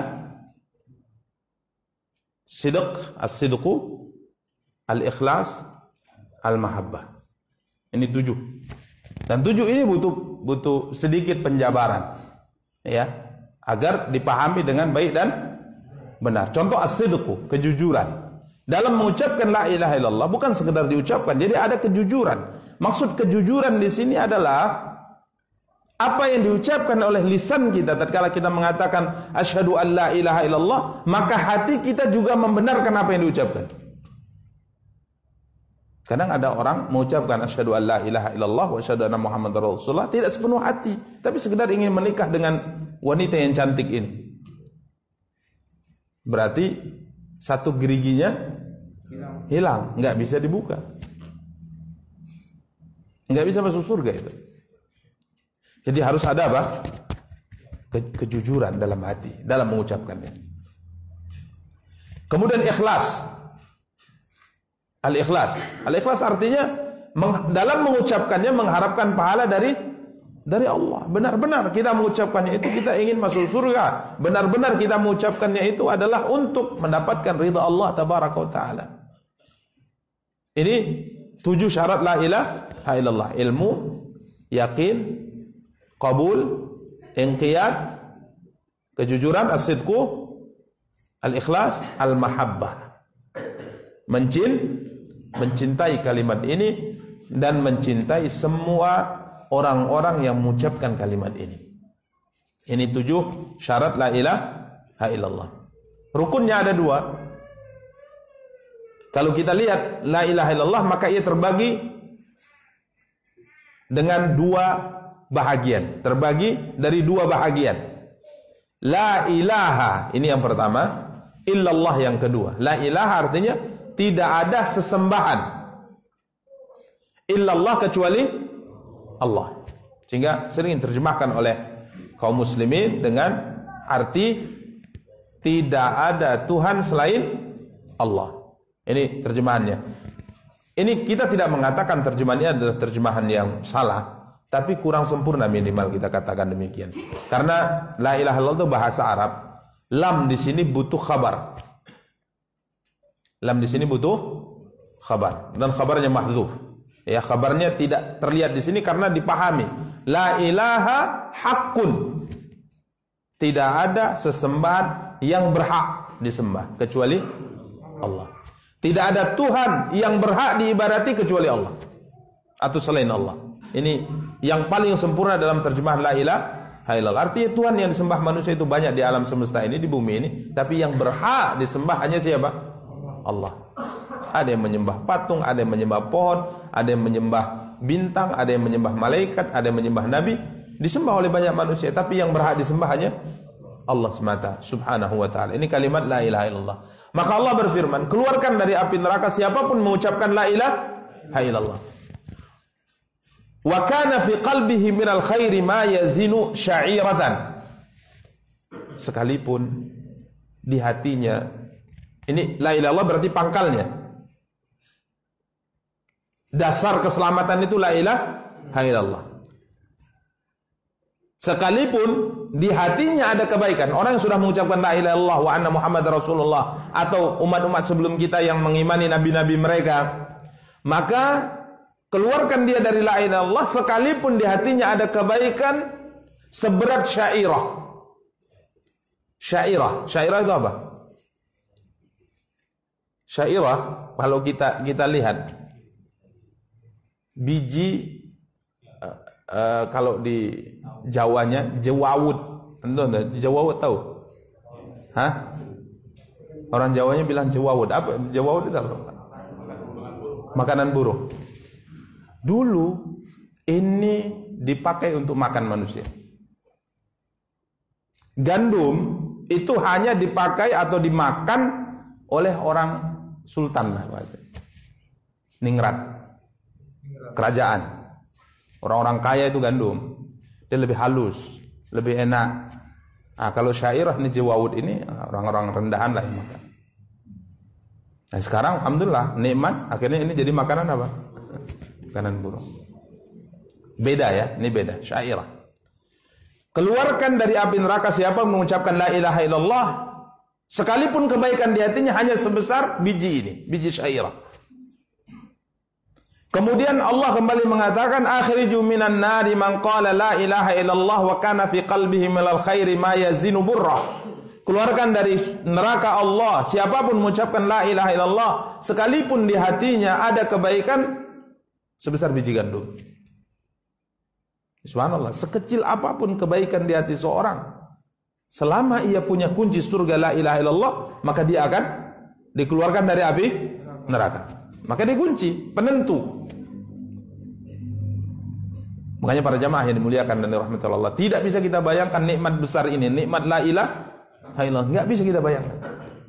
sidq, as-sidqu, al-ikhlas, al-mahabbah. Ini tujuh. Dan tujuh ini butuh butuh sedikit penjabaran, ya, agar dipahami dengan baik dan benar. Contoh as-sidqu, kejujuran. Dalam mengucapkan la ilaha illallah bukan sekedar diucapkan, jadi ada kejujuran. Maksud kejujuran di sini adalah apa yang diucapkan oleh lisan kita tatkala kita mengatakan asyhadu an la ilaha illallah, maka hati kita juga membenarkan apa yang diucapkan. Kadang ada orang mengucapkan asyhadu an la ilaha illallah wa asyhadu anna muhammadar rasulullah tidak sepenuh hati, tapi sekedar ingin menikah dengan wanita yang cantik ini. Berarti satu geriginya hilang, hilang, nggak bisa dibuka, nggak bisa masuk surga itu. Jadi harus ada apa? Ke kejujuran dalam hati, dalam mengucapkannya. Kemudian ikhlas, al-ikhlas, al-ikhlas artinya meng, dalam mengucapkannya mengharapkan pahala dari dari Allah. Benar-benar kita mengucapkannya itu kita ingin masuk surga. Benar-benar kita mengucapkannya itu adalah untuk mendapatkan ridha Allah tabaraka wa taala. Ini tujuh syarat la ilaha illallah. Ilmu, yakin, qabul, inqiyad, kejujuran, as-sidqu, al-ikhlas, al-mahabbah. Mencin, mencintai kalimat ini dan mencintai semua orang-orang yang mengucapkan kalimat ini. Ini tujuh syarat la ilaha illallah. Rukunnya ada dua. Kalau kita lihat la ilaha illallah, maka ia terbagi dengan dua bahagian. Terbagi dari dua bahagian. La ilaha, ini yang pertama. Illallah yang kedua. La ilaha artinya tidak ada sesembahan illallah kecuali Allah. Sehingga sering diterjemahkan oleh kaum muslimin dengan arti tidak ada Tuhan selain Allah. Ini terjemahannya. Ini kita tidak mengatakan terjemahannya adalah terjemahan yang salah, tapi kurang sempurna minimal kita katakan demikian. Karena la ilaha illallah itu bahasa Arab. Lam di sini butuh khabar. Lam di sini butuh khabar dan khabarnya mahdzuf. Ya, khabarnya tidak terlihat di sini karena dipahami. La ilaha haqqun. Tidak ada sesembahan yang berhak disembah kecuali Allah. Tidak ada Tuhan yang berhak diibadati kecuali Allah atau selain Allah. Ini yang paling sempurna dalam terjemahan la ilaha illallah. Artinya Tuhan yang disembah manusia itu banyak di alam semesta ini, di bumi ini, tapi yang berhak disembah hanya siapa? Allah. Ada yang menyembah patung, ada yang menyembah pohon, ada yang menyembah bintang, ada yang menyembah malaikat, ada yang menyembah nabi. Disembah oleh banyak manusia, tapi yang berhak disembah hanya Allah semata, subhanahu wa ta'ala. Ini kalimat la ilaha illallah. Maka Allah berfirman, keluarkan dari api neraka siapapun mengucapkan la ilaha illallah. Wa kana fi qalbihi minal khairi ma yazinu sya'iratan. Sekalipun di hatinya, ini la ilaha illallah berarti pangkalnya. Dasar keselamatan itu la ilaha illallah. Sekalipun di hatinya ada kebaikan, orang yang sudah mengucapkan la ilaha illallah wa anna muhammadar rasulullah, atau umat-umat sebelum kita yang mengimani nabi-nabi mereka, maka keluarkan dia dari la ilaha illallah sekalipun di hatinya ada kebaikan seberat syairah. Syairah, syairah itu apa? Syairah kalau kita kita lihat biji uh, uh, kalau di Jawanya jewawut. Tentu jewawut tahu? Hah? Orang Jawanya bilang jewawut. Apa jewawut itu apa? Makanan burung. Dulu ini dipakai untuk makan manusia. Gandum itu hanya dipakai atau dimakan oleh orang sultan lah, ningrat, kerajaan. Orang-orang kaya itu gandum, dia lebih halus, lebih enak. Nah, kalau syairah ini jawawud ini orang-orang rendahan lah yang makan. Nah, sekarang alhamdulillah nikmat, akhirnya ini jadi makanan apa? Makanan burung. Beda ya, ini beda syairah. Keluarkan dari api neraka siapa mengucapkan la ilaha illallah, sekalipun kebaikan di hatinya hanya sebesar biji ini, biji syairah. Kemudian Allah kembali mengatakan akhriju minan nari man qala la ilaha illallah wa kana fi qalbihi minal khairi ma yazinu burrah. Keluarkan dari neraka Allah siapapun mengucapkan la ilaha illallah sekalipun di hatinya ada kebaikan sebesar biji gandum. Subhanallah, sekecil apapun kebaikan di hati seorang, selama ia punya kunci surga la ilaha illallah, maka dia akan dikeluarkan dari api neraka. Maka dikunci, penentu. Makanya para jamaah yang dimuliakan dan dirahmati Allah, tidak bisa kita bayangkan nikmat besar ini, nikmat la ilaha illallah, enggak bisa kita bayangkan.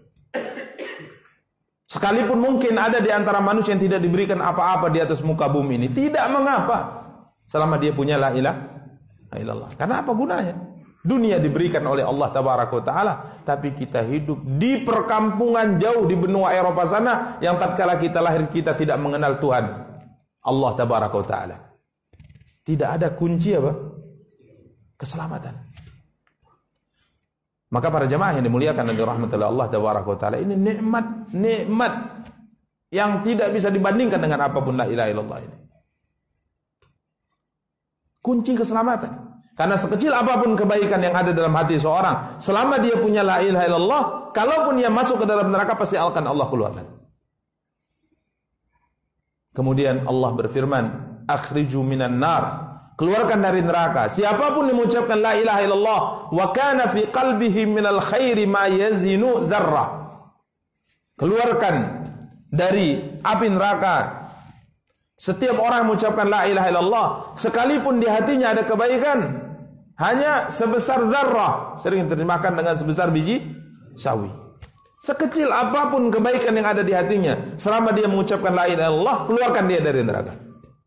Sekalipun mungkin ada di antara manusia yang tidak diberikan apa-apa di atas muka bumi ini, tidak mengapa selama dia punya la ilaha illallah. Karena apa gunanya? Dunia diberikan oleh Allah tabaraka wa taala, tapi kita hidup di perkampungan jauh di benua Eropa sana yang tatkala kita lahir kita tidak mengenal Tuhan Allah tabaraka wa taala. Tidak ada kunci apa? Keselamatan. Maka para jemaah yang dimuliakan dan dirahmati oleh Allah tabaraka wa taala, ini nikmat, nikmat yang tidak bisa dibandingkan dengan apapun la ilaha illallah ini. Kunci keselamatan. Karena sekecil apapun kebaikan yang ada dalam hati seorang, selama dia punya la ilaha illallah, kalaupun dia masuk ke dalam neraka pasti akan Allah keluarkan. Kemudian Allah berfirman, akhriju minan nar, keluarkan dari neraka siapapun yang mengucapkan la ilaha illallah wa kana fi qalbihi minal khairi ma yazinu dzarrah. Keluarkan dari api neraka setiap orang yang mengucapkan la ilaha illallah sekalipun di hatinya ada kebaikan hanya sebesar zarrah, sering diterjemahkan dengan sebesar biji sawi. Sekecil apapun kebaikan yang ada di hatinya, selama dia mengucapkan la ilaha illallah, keluarkan dia dari neraka.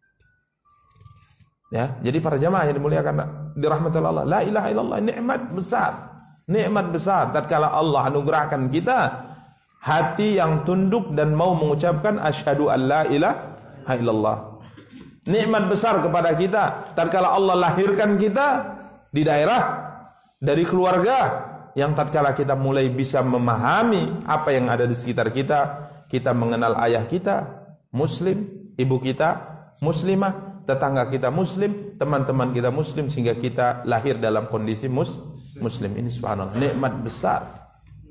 Ya, jadi para jamaah yang dimuliakan dirahmati Allah, la ilaha illallah nikmat besar. Nikmat besar tatkala Allah anugerahkan kita hati yang tunduk dan mau mengucapkan asyhadu an la ilaha illallah. Nikmat besar kepada kita tatkala Allah lahirkan kita di daerah, dari keluarga yang tatkala kita mulai bisa memahami apa yang ada di sekitar kita, kita mengenal ayah kita muslim, ibu kita muslimah, tetangga kita muslim, teman-teman kita muslim, sehingga kita lahir dalam kondisi mus muslim. Ini subhanallah, nikmat besar.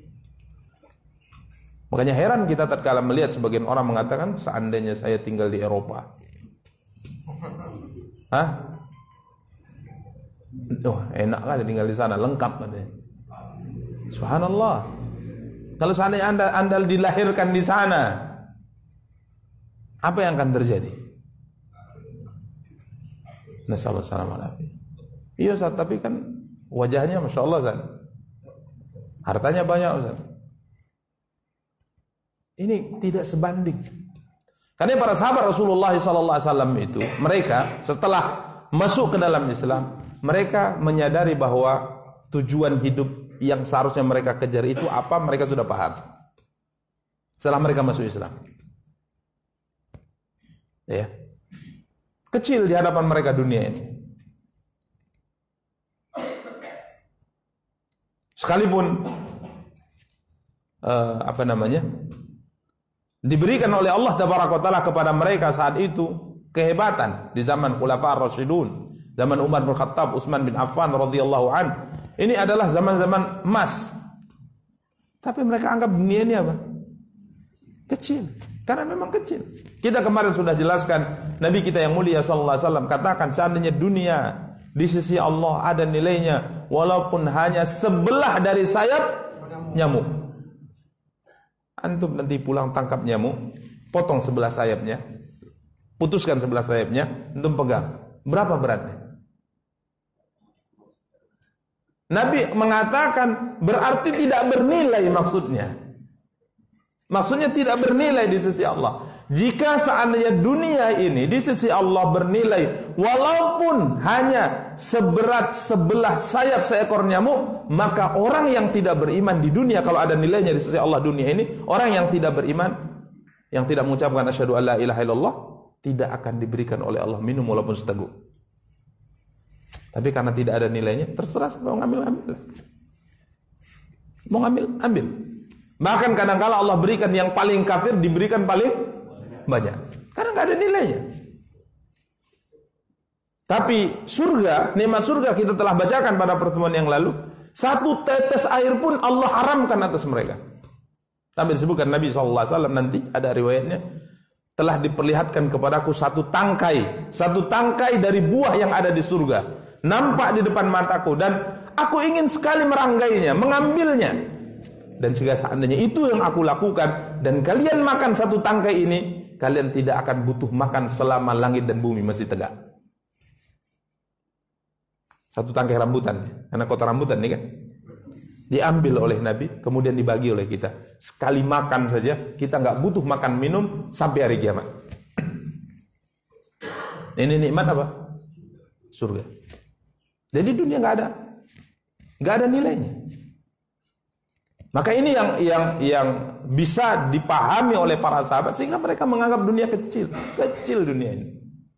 Makanya heran kita tatkala melihat sebagian orang mengatakan seandainya saya tinggal di Eropa. Hah? Oh, enak kali tinggal di sana, lengkap katanya. Subhanallah. Kalau seandainya anda, anda dilahirkan di sana, apa yang akan terjadi? Nasallahu alaihi. Iya Ustaz, tapi kan wajahnya Masya Allah Ustaz, hartanya banyak Ustaz. Ini tidak sebanding. Karena para sahabat Rasulullah sallallahu alaihi wasallam itu, mereka setelah masuk ke dalam Islam, mereka menyadari bahwa tujuan hidup yang seharusnya mereka kejar itu apa, mereka sudah paham setelah mereka masuk Islam. Ya. Kecil di hadapan mereka dunia ini. Sekalipun uh, apa namanya? diberikan oleh Allah tabaraka wa taala kepada mereka saat itu kehebatan di zaman Khulafa ar-Rasyidun, zaman Umar bin Khattab, Utsman bin Affan radhiyallahu an. Ini adalah zaman-zaman emas. Tapi mereka anggap dunia ini apa? Kecil. Karena memang kecil. Kita kemarin sudah jelaskan, Nabi kita yang mulia sallallahu alaihi wasallam katakan seandainya dunia di sisi Allah ada nilainya walaupun hanya sebelah dari sayap nyamuk. Antum nanti pulang tangkap nyamuk, potong sebelah sayapnya, putuskan sebelah sayapnya, antum pegang. Berapa beratnya? Nabi mengatakan berarti tidak bernilai maksudnya. Maksudnya tidak bernilai di sisi Allah. Jika seandainya dunia ini di sisi Allah bernilai walaupun hanya seberat sebelah sayap seekor nyamuk, maka orang yang tidak beriman di dunia, kalau ada nilainya di sisi Allah dunia ini, orang yang tidak beriman, yang tidak mengucapkan asyhadu alla ilaha illallah, tidak akan diberikan oleh Allah minum walaupun seteguk. Tapi karena tidak ada nilainya, terserah mau ngambil ambil. Mau ngambil ambil. Bahkan kadang-kala Allah berikan yang paling kafir diberikan paling banyak, karena nggak ada nilainya. Tapi surga, nikmat surga kita telah bacakan pada pertemuan yang lalu, satu tetes air pun Allah haramkan atas mereka. Sampai disebutkan Nabi shallallahu alaihi wasallam, nanti ada riwayatnya, telah diperlihatkan kepadaku satu tangkai, satu tangkai dari buah yang ada di surga, nampak di depan mataku, dan aku ingin sekali meranggainya, mengambilnya. Dan jika seandainya itu yang aku lakukan, dan kalian makan satu tangkai ini, kalian tidak akan butuh makan selama langit dan bumi masih tegak. Satu tangkai rambutan, karena kota rambutan ini kan diambil oleh Nabi, kemudian dibagi oleh kita. Sekali makan saja, kita nggak butuh makan minum sampai hari kiamat. Ini nikmat apa? Surga. Jadi dunia nggak ada, nggak ada nilainya. Maka ini yang yang yang bisa dipahami oleh para sahabat, sehingga mereka menganggap dunia kecil, kecil dunia ini.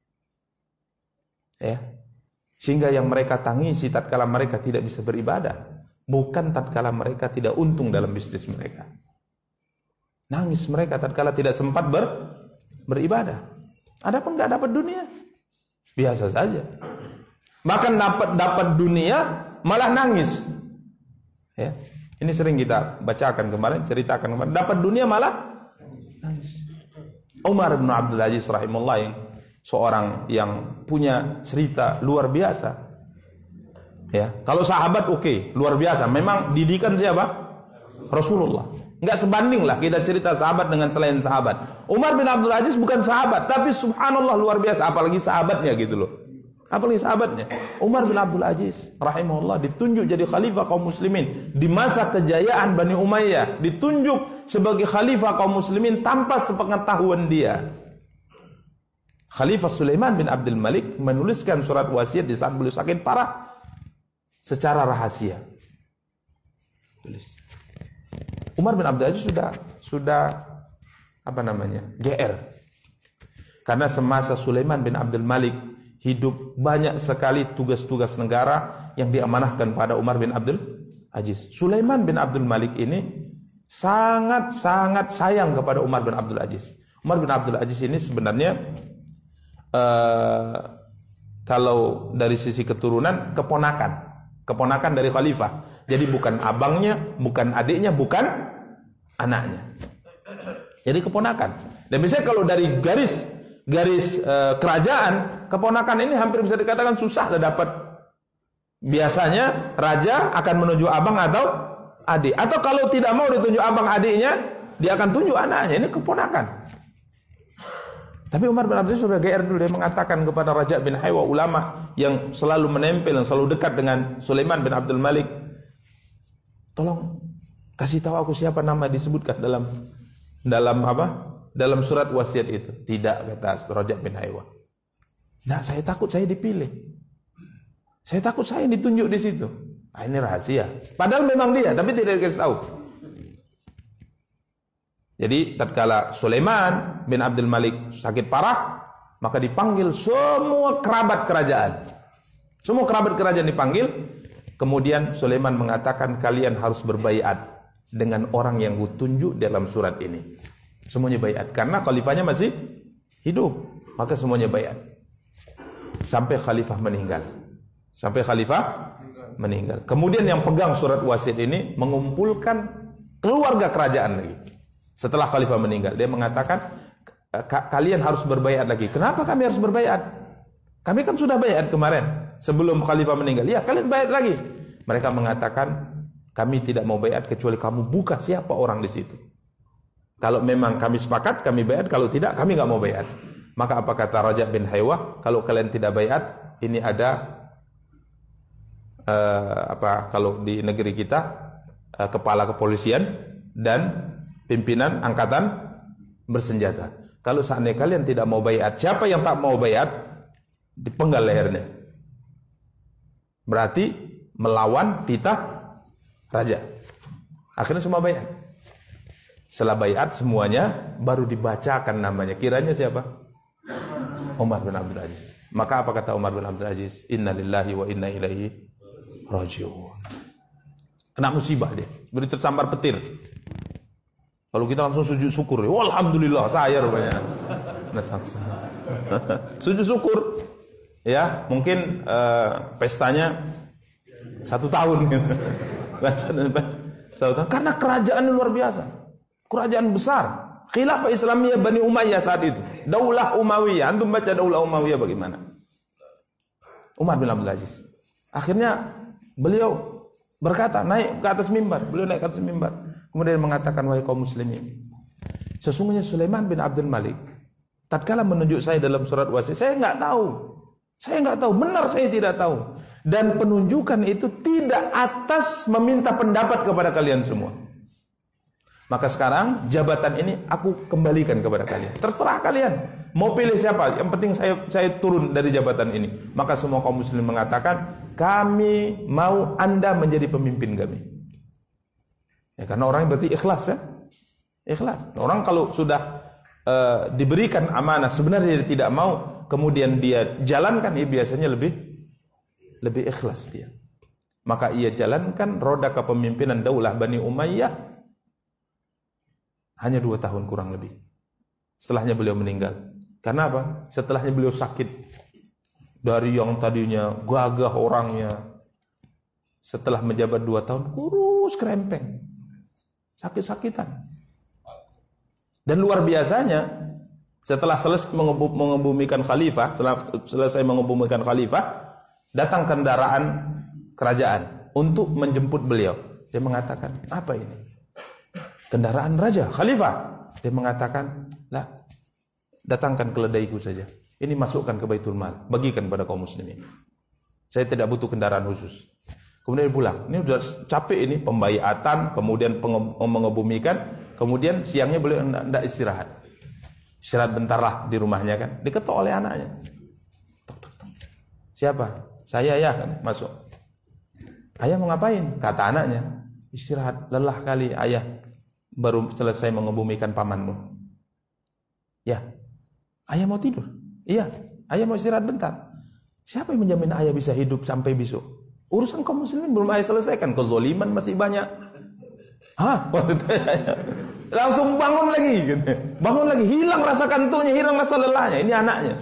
Ya. Sehingga yang mereka tangisi tatkala mereka tidak bisa beribadah, bukan tatkala mereka tidak untung dalam bisnis mereka. Nangis mereka tatkala tidak sempat ber, beribadah. Adapun enggak dapat dunia, biasa saja. Bahkan dapat dapat dunia malah nangis. Ya. Ini sering kita bacakan kemarin, ceritakan kemarin. Dapat dunia malah nangis. Umar bin Abdul Aziz rahimahullah, yang seorang yang punya cerita luar biasa. Ya, kalau sahabat oke, okay, luar biasa. Memang didikan siapa? Rasulullah. Enggak sebanding lah kita cerita sahabat dengan selain sahabat. Umar bin Abdul Aziz bukan sahabat, tapi subhanallah luar biasa, apalagi sahabatnya gitu loh. Apalagi sahabatnya. Umar bin Abdul Aziz rahimahullah ditunjuk jadi khalifah kaum muslimin di masa kejayaan Bani Umayyah, ditunjuk sebagai khalifah kaum muslimin tanpa sepengetahuan dia. Khalifah Sulaiman bin Abdul Malik menuliskan surat wasiat di saat beliau sakit parah secara rahasia. Tulis. Umar bin Abdul Aziz sudah sudah apa namanya? G R. Karena semasa Sulaiman bin Abdul Malik hidup, banyak sekali tugas-tugas negara yang diamanahkan pada Umar bin Abdul Aziz. Sulaiman bin Abdul Malik ini sangat-sangat sayang kepada Umar bin Abdul Aziz. Umar bin Abdul Aziz ini sebenarnya uh, kalau dari sisi keturunan keponakan, keponakan dari khalifah. Jadi bukan abangnya, bukan adiknya, bukan anaknya. Jadi keponakan. Dan biasanya kalau dari garis garis uh, kerajaan, keponakan ini hampir bisa dikatakan susah lah dapat. Biasanya raja akan menuju abang atau adik, atau kalau tidak mau ditunjuk abang adiknya, dia akan tunjuk anaknya. Ini keponakan. Tapi Umar bin Abdul Aziz sudah G R dulu, dia mengatakan kepada Raja bin Haywa, ulama yang selalu menempel, yang selalu dekat dengan Sulaiman bin Abdul Malik, tolong kasih tahu aku siapa nama disebutkan dalam dalam apa? Dalam surat wasiat itu. Tidak, kata Raja bin Haywa. Nah, saya takut saya dipilih. Saya takut saya ditunjuk di situ. Ah, ini rahasia. Padahal memang dia, tapi tidak dikasih tahu. Jadi tatkala Sulaiman bin Abdul Malik sakit parah, maka dipanggil semua kerabat kerajaan. Semua kerabat kerajaan dipanggil. Kemudian Sulaiman mengatakan, kalian harus berbaiat dengan orang yang kutunjuk dalam surat ini. Semuanya baiat karena khalifahnya masih hidup, maka semuanya baiat sampai khalifah meninggal. Sampai khalifah meninggal. Kemudian yang pegang surat wasiat ini mengumpulkan keluarga kerajaan lagi. Setelah khalifah meninggal, dia mengatakan, kalian harus berbaiat lagi. Kenapa kami harus berbaiat? Kami kan sudah baiat kemarin sebelum khalifah meninggal. Ya, kalian baiat lagi. Mereka mengatakan, kami tidak mau baiat kecuali kamu buka siapa orang di situ. Kalau memang kami sepakat, kami baiat. Kalau tidak, kami nggak mau baiat. Maka apa kata Raja bin Haywa? Kalau kalian tidak baiat, ini ada uh, apa kalau di negeri kita uh, kepala kepolisian dan pimpinan angkatan bersenjata. Kalau seandainya kalian tidak mau baiat, siapa yang tak mau baiat dipenggal lehernya. Berarti melawan titah raja. Akhirnya semua baiat. Setelah baiat semuanya baru dibacakan namanya. Kiranya siapa? Umar bin Abdul Aziz. Maka apa kata Umar bin Abdul Aziz? Inna lillahi wa inna ilaihi raji'un. Kena musibah dia, seperti tersambar petir. Kalau kita langsung sujud syukur, oh, alhamdulillah saya rupanya. Sujud syukur, ya mungkin uh, pestanya satu tahun, gitu. Satu tahun. Karena kerajaan luar biasa, kerajaan besar, khilafah Islamiyah Bani Umayyah saat itu, Daulah Umayyah. Antum baca Daulah Umayyah bagaimana? Umar bin Abdul Aziz. Akhirnya beliau berkata, naik ke atas mimbar. Beliau naik ke atas mimbar. Kemudian mengatakan, wahai kaum muslimin, sesungguhnya Sulaiman bin Abdul Malik tatkala menunjuk saya dalam surat wasiat, saya enggak tahu. Saya enggak tahu, benar saya tidak tahu. Dan penunjukan itu tidak atas meminta pendapat kepada kalian semua. Maka sekarang jabatan ini aku kembalikan kepada kalian. Terserah kalian mau pilih siapa. Yang penting saya saya turun dari jabatan ini. Maka semua kaum muslim mengatakan, kami mau Anda menjadi pemimpin kami. Ya, karena orang berarti ikhlas ya. Ikhlas. Orang kalau sudah uh, diberikan amanah sebenarnya dia tidak mau, kemudian dia jalankan, ya biasanya lebih lebih ikhlas dia. Maka ia jalankan roda kepemimpinan Daulah Bani Umayyah hanya dua tahun kurang lebih. Setelahnya beliau meninggal. Karena apa? Setelahnya beliau sakit. Dari yang tadinya gagah orangnya, setelah menjabat dua tahun kurus kerempeng, sakit-sakitan. Dan luar biasanya, setelah selesai mengebumikan khalifah, setelah selesai mengebumikan khalifah, datang kendaraan kerajaan untuk menjemput beliau. Dia mengatakan, apa ini? Kendaraan raja, khalifah. Dia mengatakan, lah, datangkan keledaiku saja. Ini masukkan ke Baitul Mal, bagikan pada kaum muslimin. Saya tidak butuh kendaraan khusus. Kemudian pulang. Ini sudah capek ini pembaiatan, kemudian mengebumikan, kemudian siangnya beliau hendak istirahat. Istirahat bentarlah di rumahnya kan. Diketok oleh anaknya. Tok, tok, tok. Siapa? Saya ya, kan? Masuk. Ayah mau ngapain? Kata anaknya. Istirahat, lelah kali ayah. Baru selesai mengebumikan pamanmu. Ya. Ayah mau tidur. Iya, ayah mau istirahat bentar. Siapa yang menjamin ayah bisa hidup sampai besok? Urusan kaum muslimin belum ayah selesaikan. Kezoliman masih banyak. Hah? Langsung bangun lagi. Bangun lagi. Hilang rasa kantuknya, hilang rasa lelahnya. Ini anaknya.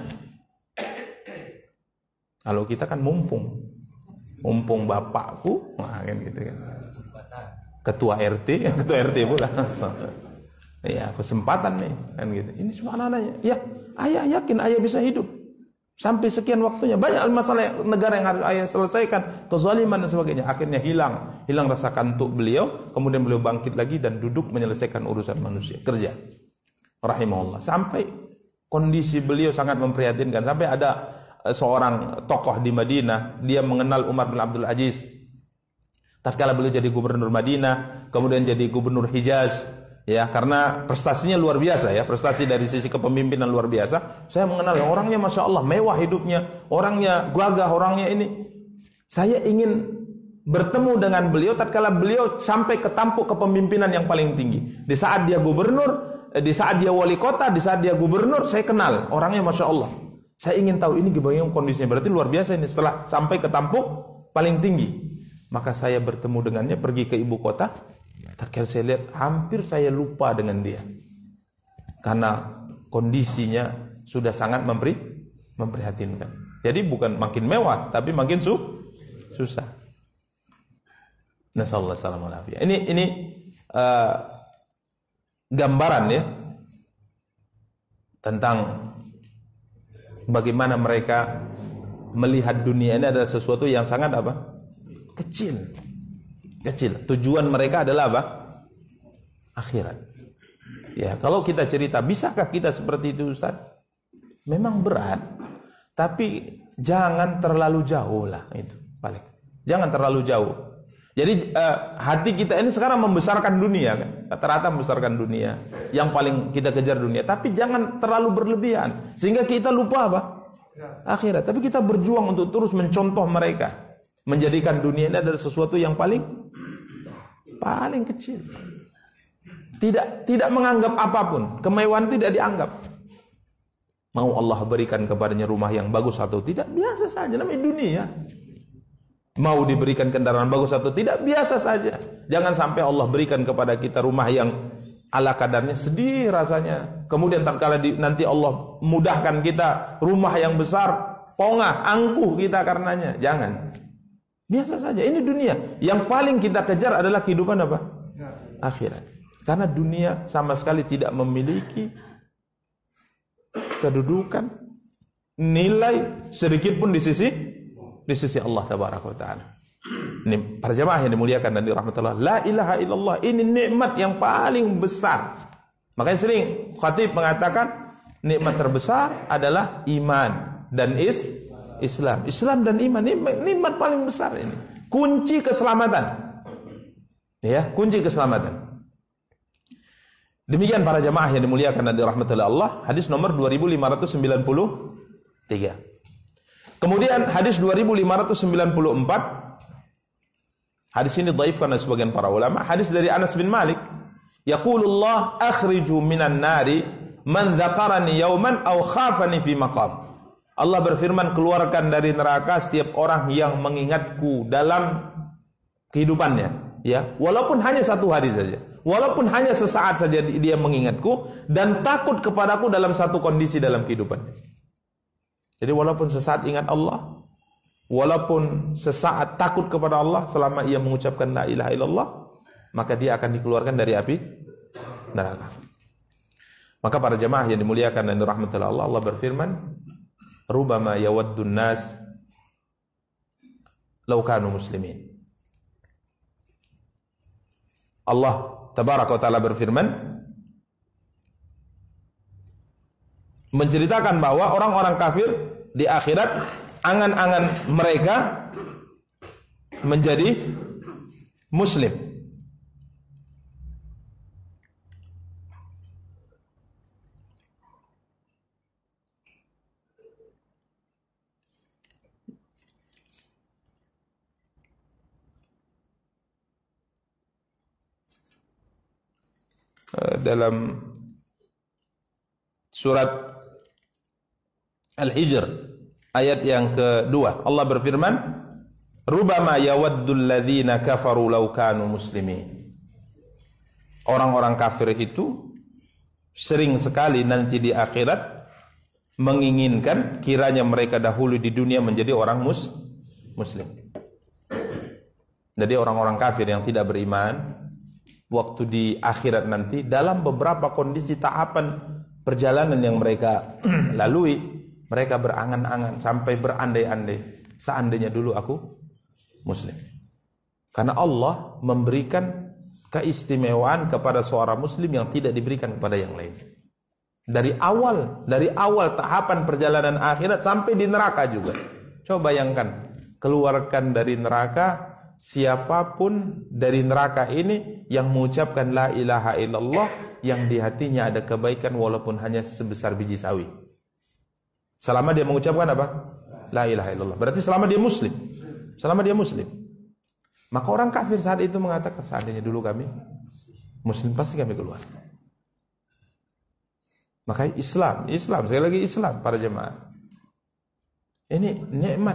Kalau kita kan mumpung. Mumpung bapakku. Nah, kan gitu kan. Ketua R T. Ketua R T pula. Ya, kesempatan nih. Kan gitu. Ini semua anak-anaknya. Ya. Ayah yakin ayah bisa hidup sampai sekian waktunya. Banyak masalah negara yang harus ayah selesaikan, kezaliman dan sebagainya. Akhirnya hilang, hilang rasa kantuk beliau. Kemudian beliau bangkit lagi dan duduk menyelesaikan urusan manusia, kerja. Rahimahullah. Sampai kondisi beliau sangat memprihatinkan. Sampai ada seorang tokoh di Madinah, dia mengenal Umar bin Abdul Aziz. Tatkala beliau jadi gubernur Madinah, kemudian jadi gubernur Hijaz. Ya, karena prestasinya luar biasa ya, prestasi dari sisi kepemimpinan luar biasa. Saya mengenal orangnya, masya Allah, mewah hidupnya, orangnya gagah, orangnya ini. Saya ingin bertemu dengan beliau tatkala beliau sampai ke tampuk kepemimpinan yang paling tinggi. Di saat dia gubernur, di saat dia wali kota, di saat dia gubernur, saya kenal orangnya, masya Allah. Saya ingin tahu ini bagaimana kondisinya. Berarti luar biasa ini setelah sampai ke tampuk paling tinggi. Maka saya bertemu dengannya, pergi ke ibu kota. Tatkala saya lihat, hampir saya lupa dengan dia. Karena kondisinya sudah sangat memberi, memprihatinkan. Jadi bukan makin mewah, tapi makin su, susah. Nasallallahu alaihi wasallam. Ini ini uh, gambaran ya tentang bagaimana mereka melihat dunia ini adalah sesuatu yang sangat apa? Kecil. Kecil. Tujuan mereka adalah apa? Akhirat. Ya, kalau kita cerita, bisakah kita seperti itu, Ustaz? Memang berat, tapi jangan terlalu jauh lah itu, paling. Jangan terlalu jauh. Jadi uh, hati kita ini sekarang membesarkan dunia kan? Rata-rata membesarkan dunia. Yang paling kita kejar dunia. Tapi jangan terlalu berlebihan sehingga kita lupa apa? Akhirat. Tapi kita berjuang untuk terus mencontoh mereka, menjadikan dunia ini adalah sesuatu yang paling paling kecil. Tidak tidak menganggap apapun. Kemewahan tidak dianggap. Mau Allah berikan kepadanya rumah yang bagus atau tidak, biasa saja, namanya dunia. Mau diberikan kendaraan bagus atau tidak, biasa saja. Jangan sampai Allah berikan kepada kita rumah yang ala kadarnya, sedih rasanya. Kemudian tatkala di, nanti Allah mudahkan kita rumah yang besar, pongah, angkuh kita karenanya. Jangan. Biasa saja, ini dunia. Yang paling kita kejar adalah kehidupan apa? Akhirat. Karena dunia sama sekali tidak memiliki kedudukan, nilai sedikit pun di sisi di sisi Allah tabaraka wa taala. Ini para jemaah yang dimuliakan dan dirahmati Allah, la ilaha illallah ini nikmat yang paling besar. Makanya sering khatib mengatakan nikmat terbesar adalah iman dan is Islam. Islam dan iman ini nikmat paling besar ini. Kunci keselamatan. Ya, kunci keselamatan. Demikian para jemaah yang dimuliakan dan dirahmati Allah, hadis nomor dua ribu lima ratus sembilan puluh tiga. Kemudian hadis dua ribu lima ratus sembilan puluh empat, hadis ini dhaif karena sebagian para ulama. Hadis dari Anas bin Malik, yaqulullah akhriju minan nari man dzakarani yauman aw khafani fi maqam. Allah berfirman, keluarkan dari neraka setiap orang yang mengingatku dalam kehidupannya, ya, walaupun hanya satu hari saja, walaupun hanya sesaat saja dia mengingatku dan takut kepadaku dalam satu kondisi dalam kehidupannya. Jadi walaupun sesaat ingat Allah, walaupun sesaat takut kepada Allah, selama ia mengucapkan la ilaha illallah, maka dia akan dikeluarkan dari api neraka. Maka para jemaah yang dimuliakan dan dirahmati Allah, Allah berfirman, rubama yawaddun nas law kanu muslimin. Allah tabaraka wa taala berfirman, menceritakan bahwa orang-orang kafir di akhirat, angan-angan mereka menjadi muslim. Dalam surat Al-Hijr ayat yang kedua, Allah berfirman, rubama yawaddul ladzina kafaru law kanu muslimin. Orang-orang kafir itu sering sekali nanti di akhirat menginginkan kiranya mereka dahulu di dunia menjadi orang mus muslim. Jadi orang-orang kafir yang tidak beriman, waktu di akhirat nanti dalam beberapa kondisi tahapan perjalanan yang mereka lalui, mereka berangan-angan sampai berandai-andai, seandainya dulu aku muslim. Karena Allah memberikan keistimewaan kepada seorang muslim yang tidak diberikan kepada yang lain. Dari awal, dari awal tahapan perjalanan akhirat sampai di neraka juga. Coba bayangkan, keluarkan dari neraka siapapun dari neraka ini yang mengucapkan la ilaha illallah, yang di hatinya ada kebaikan walaupun hanya sebesar biji sawi. Selama dia mengucapkan apa? La ilaha illallah. Berarti selama dia muslim. Selama dia muslim. Maka orang kafir saat itu mengatakan, seandainya dulu kami muslim, pasti kami keluar. Maka Islam, Islam, sekali lagi Islam para jemaah. Ini nikmat,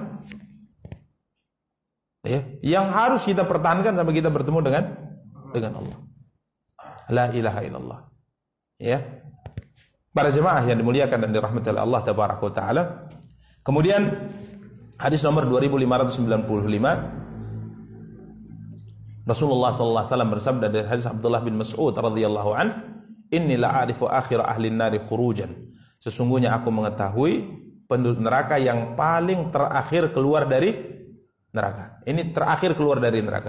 ya, yang harus kita pertahankan sampai kita bertemu dengan dengan Allah. La ilaha illallah. Ya. Para jemaah yang dimuliakan dan dirahmati oleh Allah tabaraka wa taala. Kemudian hadis nomor dua ribu lima ratus sembilan puluh lima, Rasulullah sallallahu alaihi wasallam bersabda dari hadis Abdullah bin Mas'ud radhiyallahu an, inni la'arifu akhir ahli an-nari khurujan. Sesungguhnya aku mengetahui penduduk neraka yang paling terakhir keluar dari neraka. Ini terakhir keluar dari neraka.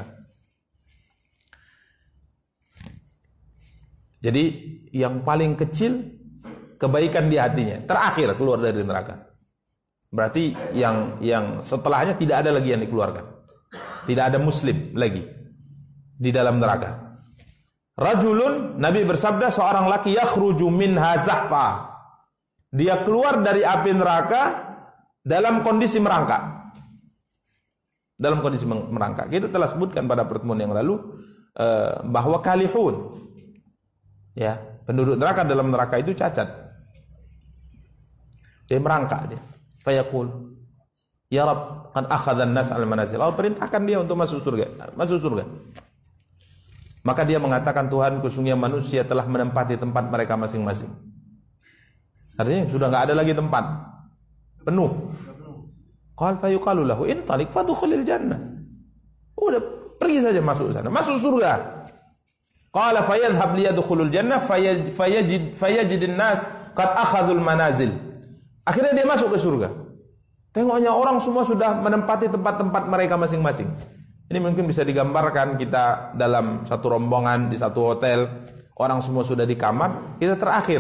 Jadi yang paling kecil kebaikan di hatinya, terakhir keluar dari neraka. Berarti yang yang setelahnya tidak ada lagi yang dikeluarkan. Tidak ada muslim lagi di dalam neraka. Rajulun, Nabi bersabda, seorang laki yakhruju minha zahfa. Dia keluar dari api neraka dalam kondisi merangkak. Dalam kondisi merangkak. Kita telah sebutkan pada pertemuan yang lalu uh, bahwa kalihun, ya, penduduk neraka dalam neraka itu cacat. Dia merangkak dia. Fayaqul, ya Rabb, qad akhadha an-nas al-manazil. Allah perintahkan dia untuk masuk surga, masuk surga. Maka dia mengatakan, Tuhan, sesungguhnya manusia telah menempati tempat mereka masing-masing. Artinya sudah enggak ada lagi tempat. Penuh. Qal fa yuqalu lahu intaliq fadkhulil jannah. Udah, pergi saja masuk sana, masuk surga. Qala fayadhhab liyadkhulul jannah fayajid fayajidun nas qad akhadhul manazil. Akhirnya dia masuk ke surga. Tengoknya orang semua sudah menempati tempat-tempat mereka masing-masing. Ini mungkin bisa digambarkan kita dalam satu rombongan di satu hotel, orang semua sudah di kamar, kita terakhir.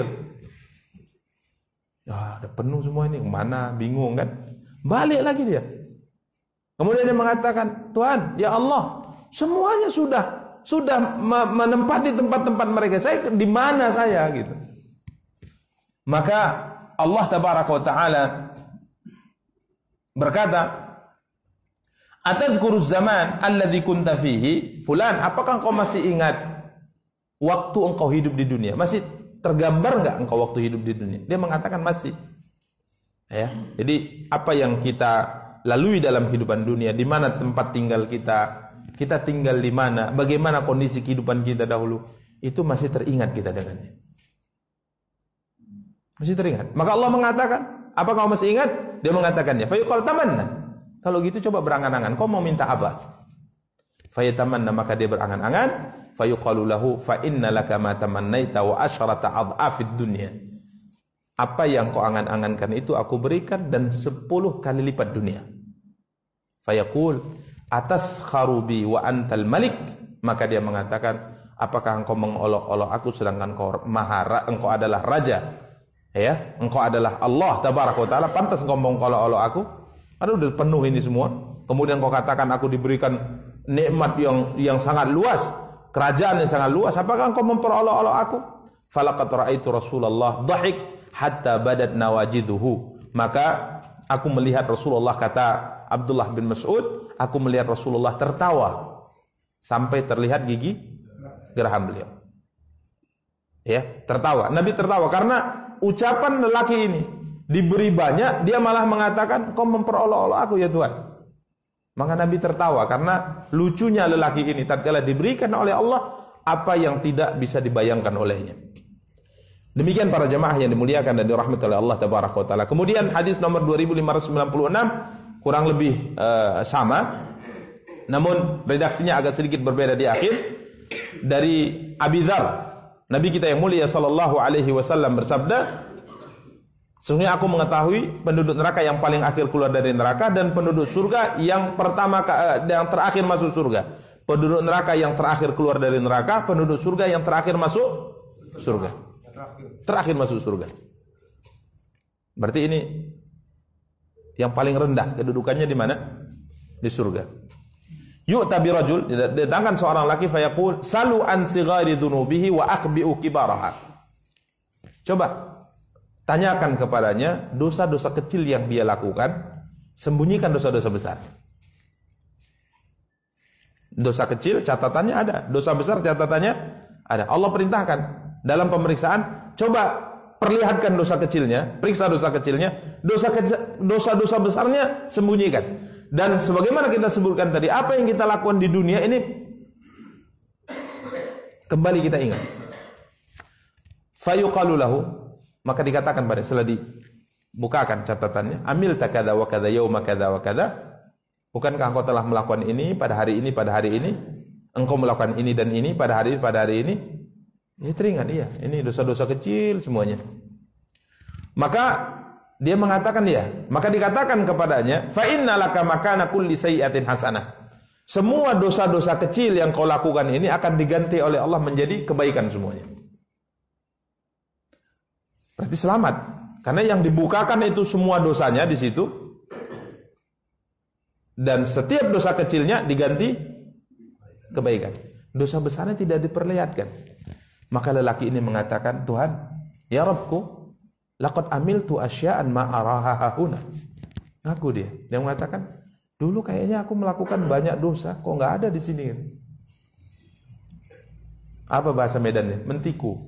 Ya, ada penuh semua ini, kemana? Bingung kan? Balik lagi dia. Kemudian dia mengatakan, Tuhan, ya Allah, semuanya sudah sudah menempati tempat-tempat mereka. Saya di mana saya gitu. Maka Allah tabaraka wa taala berkata, atadhkuruz zaman alladzi kunta fihi? Fulan, apakah engkau masih ingat waktu engkau hidup di dunia? Masih tergambar enggak engkau waktu hidup di dunia? Dia mengatakan masih. Ya, jadi apa yang kita lalui dalam kehidupan dunia, di mana tempat tinggal kita, kita tinggal di mana, bagaimana kondisi kehidupan kita dahulu, itu masih teringat kita dengannya. Masih teringat. Maka Allah mengatakan, apa kau masih ingat? Dia mengatakannya, fayuqal tamanna. Kalau gitu coba berangan-angan, kau mau minta apa? Fayatamanna, maka dia berangan-angan, fayuqalu lahu fa inna laka ma tamannaita wa asyrata adhafid dunya. Apa yang kau angan-angankan itu aku berikan dan sepuluh kali lipat dunia. Fayaqul atas kharubi wa antal malik. Maka dia mengatakan, apakah engkau mengolok-olok aku sedangkan engkau mahara, engkau adalah raja, ya, engkau adalah Allah tabaraka wa taala, pantas engkau mengolok-olok aku? Aduh, udah penuh ini semua. Kemudian kau katakan aku diberikan nikmat yang yang sangat luas, kerajaan yang sangat luas, apakah engkau memperolok-olok aku? Falaqad ra'aitu Rasulullah dhahik hatta badat nawajiduhu. Maka aku melihat Rasulullah, kata Abdullah bin Mas'ud, aku melihat Rasulullah tertawa sampai terlihat gigi geraham beliau. Ya, tertawa. Nabi tertawa karena ucapan lelaki ini diberi banyak, dia malah mengatakan, kau memperolok-olok aku ya Tuhan. Maka Nabi tertawa karena lucunya lelaki ini tatkala diberikan oleh Allah apa yang tidak bisa dibayangkan olehnya. Demikian para jemaah yang dimuliakan dan dirahmati oleh Allah tabaraka wa taala. Kemudian hadis nomor dua ribu lima ratus sembilan puluh enam kurang lebih uh, sama, namun redaksinya agak sedikit berbeda di akhir. Dari Abi Dzar, Nabi kita yang mulia sallallahu alaihi wasallam bersabda, sesungguhnya aku mengetahui penduduk neraka yang paling akhir keluar dari neraka dan penduduk surga yang pertama uh, yang terakhir masuk surga. Penduduk neraka yang terakhir keluar dari neraka, penduduk surga yang terakhir masuk surga. Terakhir masuk surga. Berarti ini yang paling rendah kedudukannya di mana? Di surga. Yu'ta bi rajul, datangkan seorang laki fayaqul salu an sighari dunubihi wa aqbi'u kibaraha. Coba tanyakan kepadanya dosa-dosa kecil yang dia lakukan, sembunyikan dosa-dosa besar. Dosa kecil catatannya ada, dosa besar catatannya ada. Allah perintahkan dalam pemeriksaan, coba perlihatkan dosa kecilnya, periksa dosa kecilnya, dosa dosa-dosa besarnya sembunyikan. Dan sebagaimana kita sebutkan tadi, apa yang kita lakukan di dunia ini kembali kita ingat. Fayuqalu lahu, maka dikatakan pada setelah dibukakan catatannya, amil takada wa kada yauma kada wa kada. Bukankah engkau telah melakukan ini pada hari ini pada hari ini? Engkau melakukan ini dan ini pada hari ini pada hari ini? Ini teringat, iya. Ini dosa-dosa kecil semuanya. Maka dia mengatakan ya. Maka dikatakan kepadanya, fa innalaka makana kulli sayyi'atin hasanah. Semua dosa-dosa kecil yang kau lakukan ini akan diganti oleh Allah menjadi kebaikan semuanya. Berarti selamat. Karena yang dibukakan itu semua dosanya di situ. dan setiap dosa kecilnya diganti kebaikan. Dosa besarnya tidak diperlihatkan. Maka lelaki ini mengatakan, Tuhan, ya Rabbku, laqad amiltu asya'an ma araha hahuna. Ngaku dia. Dia mengatakan, dulu kayaknya aku melakukan banyak dosa, kok enggak ada di sini. Apa bahasa Medannya? Mentiku.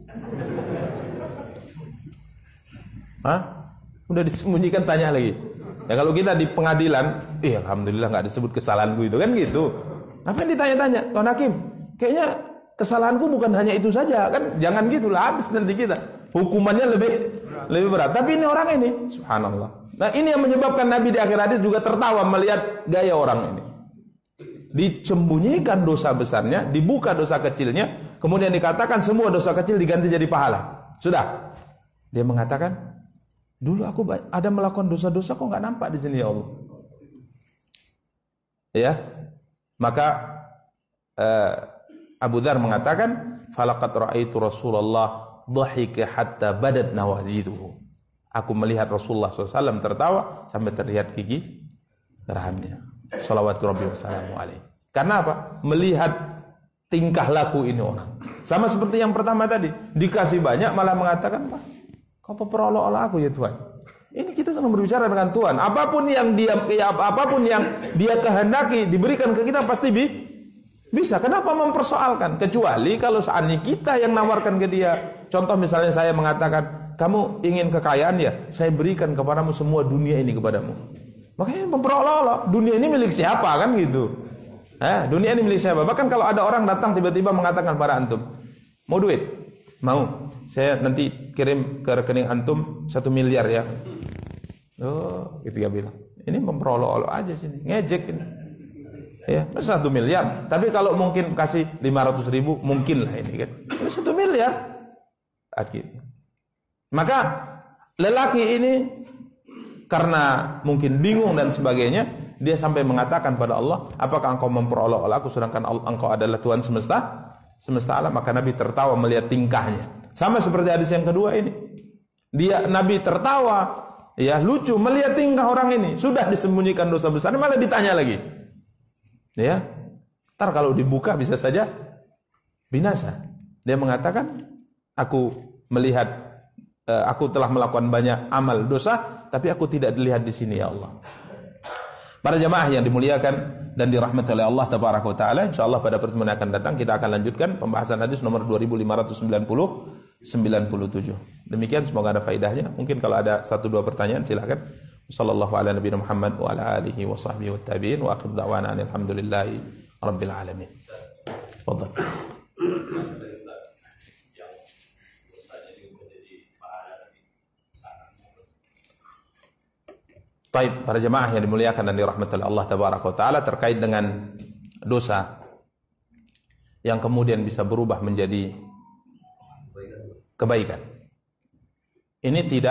Hah? Udah disembunyikan, tanya lagi. Ya kalau kita di pengadilan, eh alhamdulillah enggak disebut kesalahanku itu, kan gitu. Apa yang ditanya-tanya? Tuan Hakim, kayaknya kesalahanku bukan hanya itu saja, kan? Jangan gitu lah, habis nanti kita. Hukumannya lebih lebih berat. Tapi ini orang ini, subhanallah. Nah, ini yang menyebabkan Nabi di akhir hadis juga tertawa melihat gaya orang ini. Disembunyikan dosa besarnya, dibuka dosa kecilnya, kemudian dikatakan semua dosa kecil diganti jadi pahala. Sudah. Dia mengatakan, dulu aku ada melakukan dosa-dosa kok enggak nampak di sini ya Allah. Ya. Maka uh, Abu Dzar mengatakan, falaqad ra'aitu Rasulullah dhahika hatta badat nawajiduhu. Aku melihat Rasulullah shallallahu alaihi wasallam tertawa sampai terlihat gigi gerahamnya. Shalawatu Rabbi wassalamu alaihi. Karena apa? Melihat tingkah laku ini orang. Sama seperti yang pertama tadi, dikasih banyak malah mengatakan, "Pak, kau memperolok-olok aku ya Tuhan." Ini kita sedang berbicara dengan Tuhan. Apapun yang dia ya, apapun yang dia kehendaki diberikan ke kita pasti bi bisa. Kenapa mempersoalkan? Kecuali kalau seandainya kita yang nawarkan ke dia. Contoh misalnya saya mengatakan, kamu ingin kekayaan ya, saya berikan kepadamu semua dunia ini kepadamu. Makanya memperolok-olok, dunia ini milik siapa kan gitu. Eh, dunia ini milik siapa? Bahkan kalau ada orang datang tiba-tiba mengatakan pada antum, mau duit? Mau. Saya nanti kirim ke rekening antum satu miliar ya. Oh, gitu dia bilang. Ini memperolok-olok aja sini, ngejek ini. Ya, satu miliar. Tapi kalau mungkin kasih lima ratus ribu, mungkin lah ini kan. Ini satu miliar. Akhirnya. Maka lelaki ini karena mungkin bingung dan sebagainya, dia sampai mengatakan pada Allah, apakah engkau memperolok-olok aku sedangkan engkau adalah Tuhan semesta semesta alam? Maka Nabi tertawa melihat tingkahnya. Sama seperti hadis yang kedua ini. Dia Nabi tertawa, ya lucu melihat tingkah orang ini. Sudah disembunyikan dosa besar, malah ditanya lagi. Ya, ntar kalau dibuka bisa saja binasa. Dia mengatakan, aku melihat, uh, aku telah melakukan banyak amal dosa, tapi aku tidak dilihat di sini ya Allah. Para jamaah yang dimuliakan dan dirahmati oleh Allah Tabaraka wa Taala, insyaallah pada pertemuan akan datang kita akan lanjutkan pembahasan hadis nomor dua ribu lima ratus sembilan puluh sembilan puluh tujuh. Demikian, semoga ada faedahnya. Mungkin kalau ada satu dua pertanyaan silakan. Sallallahu ala nabiyina Muhammad wa ala alihi wa sahbihi wa tabi'in wa akhir da'wana alhamdulillahi rabbil alamin. Fadhal. Baik, para jemaah yang dimuliakan dan dirahmati oleh Allah Tabaraka wa Taala, terkait dengan dosa yang kemudian bisa berubah menjadi kebaikan. Ini tidak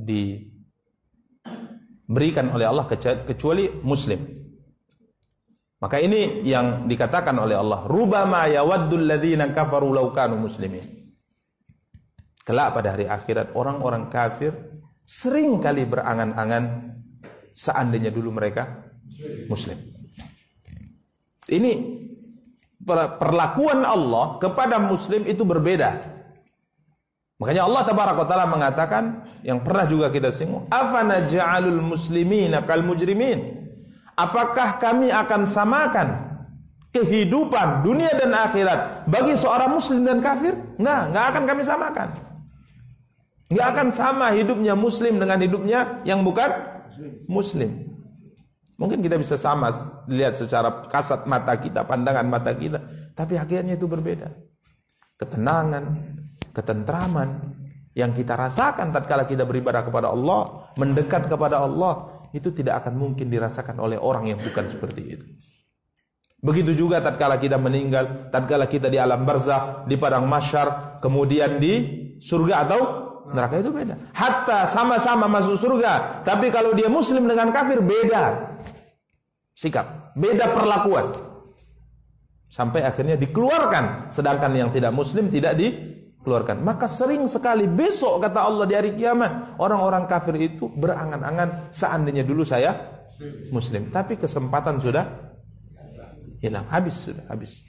diberikan oleh Allah kecuali muslim. Maka ini yang dikatakan oleh Allah, rubama yawaddul ladzina kafaru law kanu muslimin. Kelak pada hari akhirat orang-orang kafir sering kali berangan-angan seandainya dulu mereka muslim. Ini perlakuan Allah kepada muslim itu berbeda. Makanya Allah Tabaraka wa Taala mengatakan, yang pernah juga kita singgung, afana ja'alul muslimina kal mujrimin. Apakah kami akan samakan kehidupan dunia dan akhirat bagi seorang muslim dan kafir? Enggak, enggak akan kami samakan. Enggak akan sama hidupnya muslim dengan hidupnya yang bukan muslim. Mungkin kita bisa sama lihat secara kasat mata kita, pandangan mata kita, tapi akhirnya itu berbeda. Ketenangan, ketentraman yang kita rasakan tatkala kita beribadah kepada Allah, mendekat kepada Allah, itu tidak akan mungkin dirasakan oleh orang yang bukan seperti itu. Begitu juga tatkala kita meninggal, tatkala kita di alam barzakh, di padang mahsyar, kemudian di surga atau neraka, itu beda. Hatta sama-sama masuk surga, tapi kalau dia muslim dengan kafir beda sikap, beda perlakuan. Sampai akhirnya dikeluarkan, sedangkan yang tidak muslim tidak di keluarkan. Maka sering sekali besok kata Allah di hari kiamat, orang-orang kafir itu berangan-angan seandainya dulu saya muslim. Tapi kesempatan sudah hilang, habis sudah habis.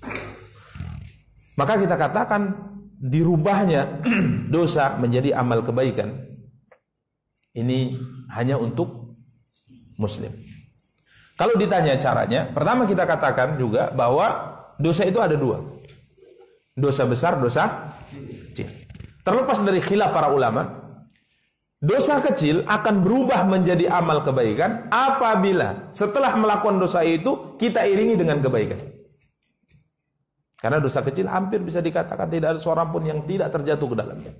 Maka kita katakan dirubahnya dosa menjadi amal kebaikan ini hanya untuk muslim. Kalau ditanya caranya, pertama kita katakan juga bahwa dosa itu ada dua. Dosa besar, dosa kecil. Terlepas dari khilaf para ulama, dosa kecil akan berubah menjadi amal kebaikan apabila setelah melakukan dosa itu kita iringi dengan kebaikan. Karena dosa kecil hampir bisa dikatakan tidak ada seorang pun yang tidak terjatuh ke dalamnya.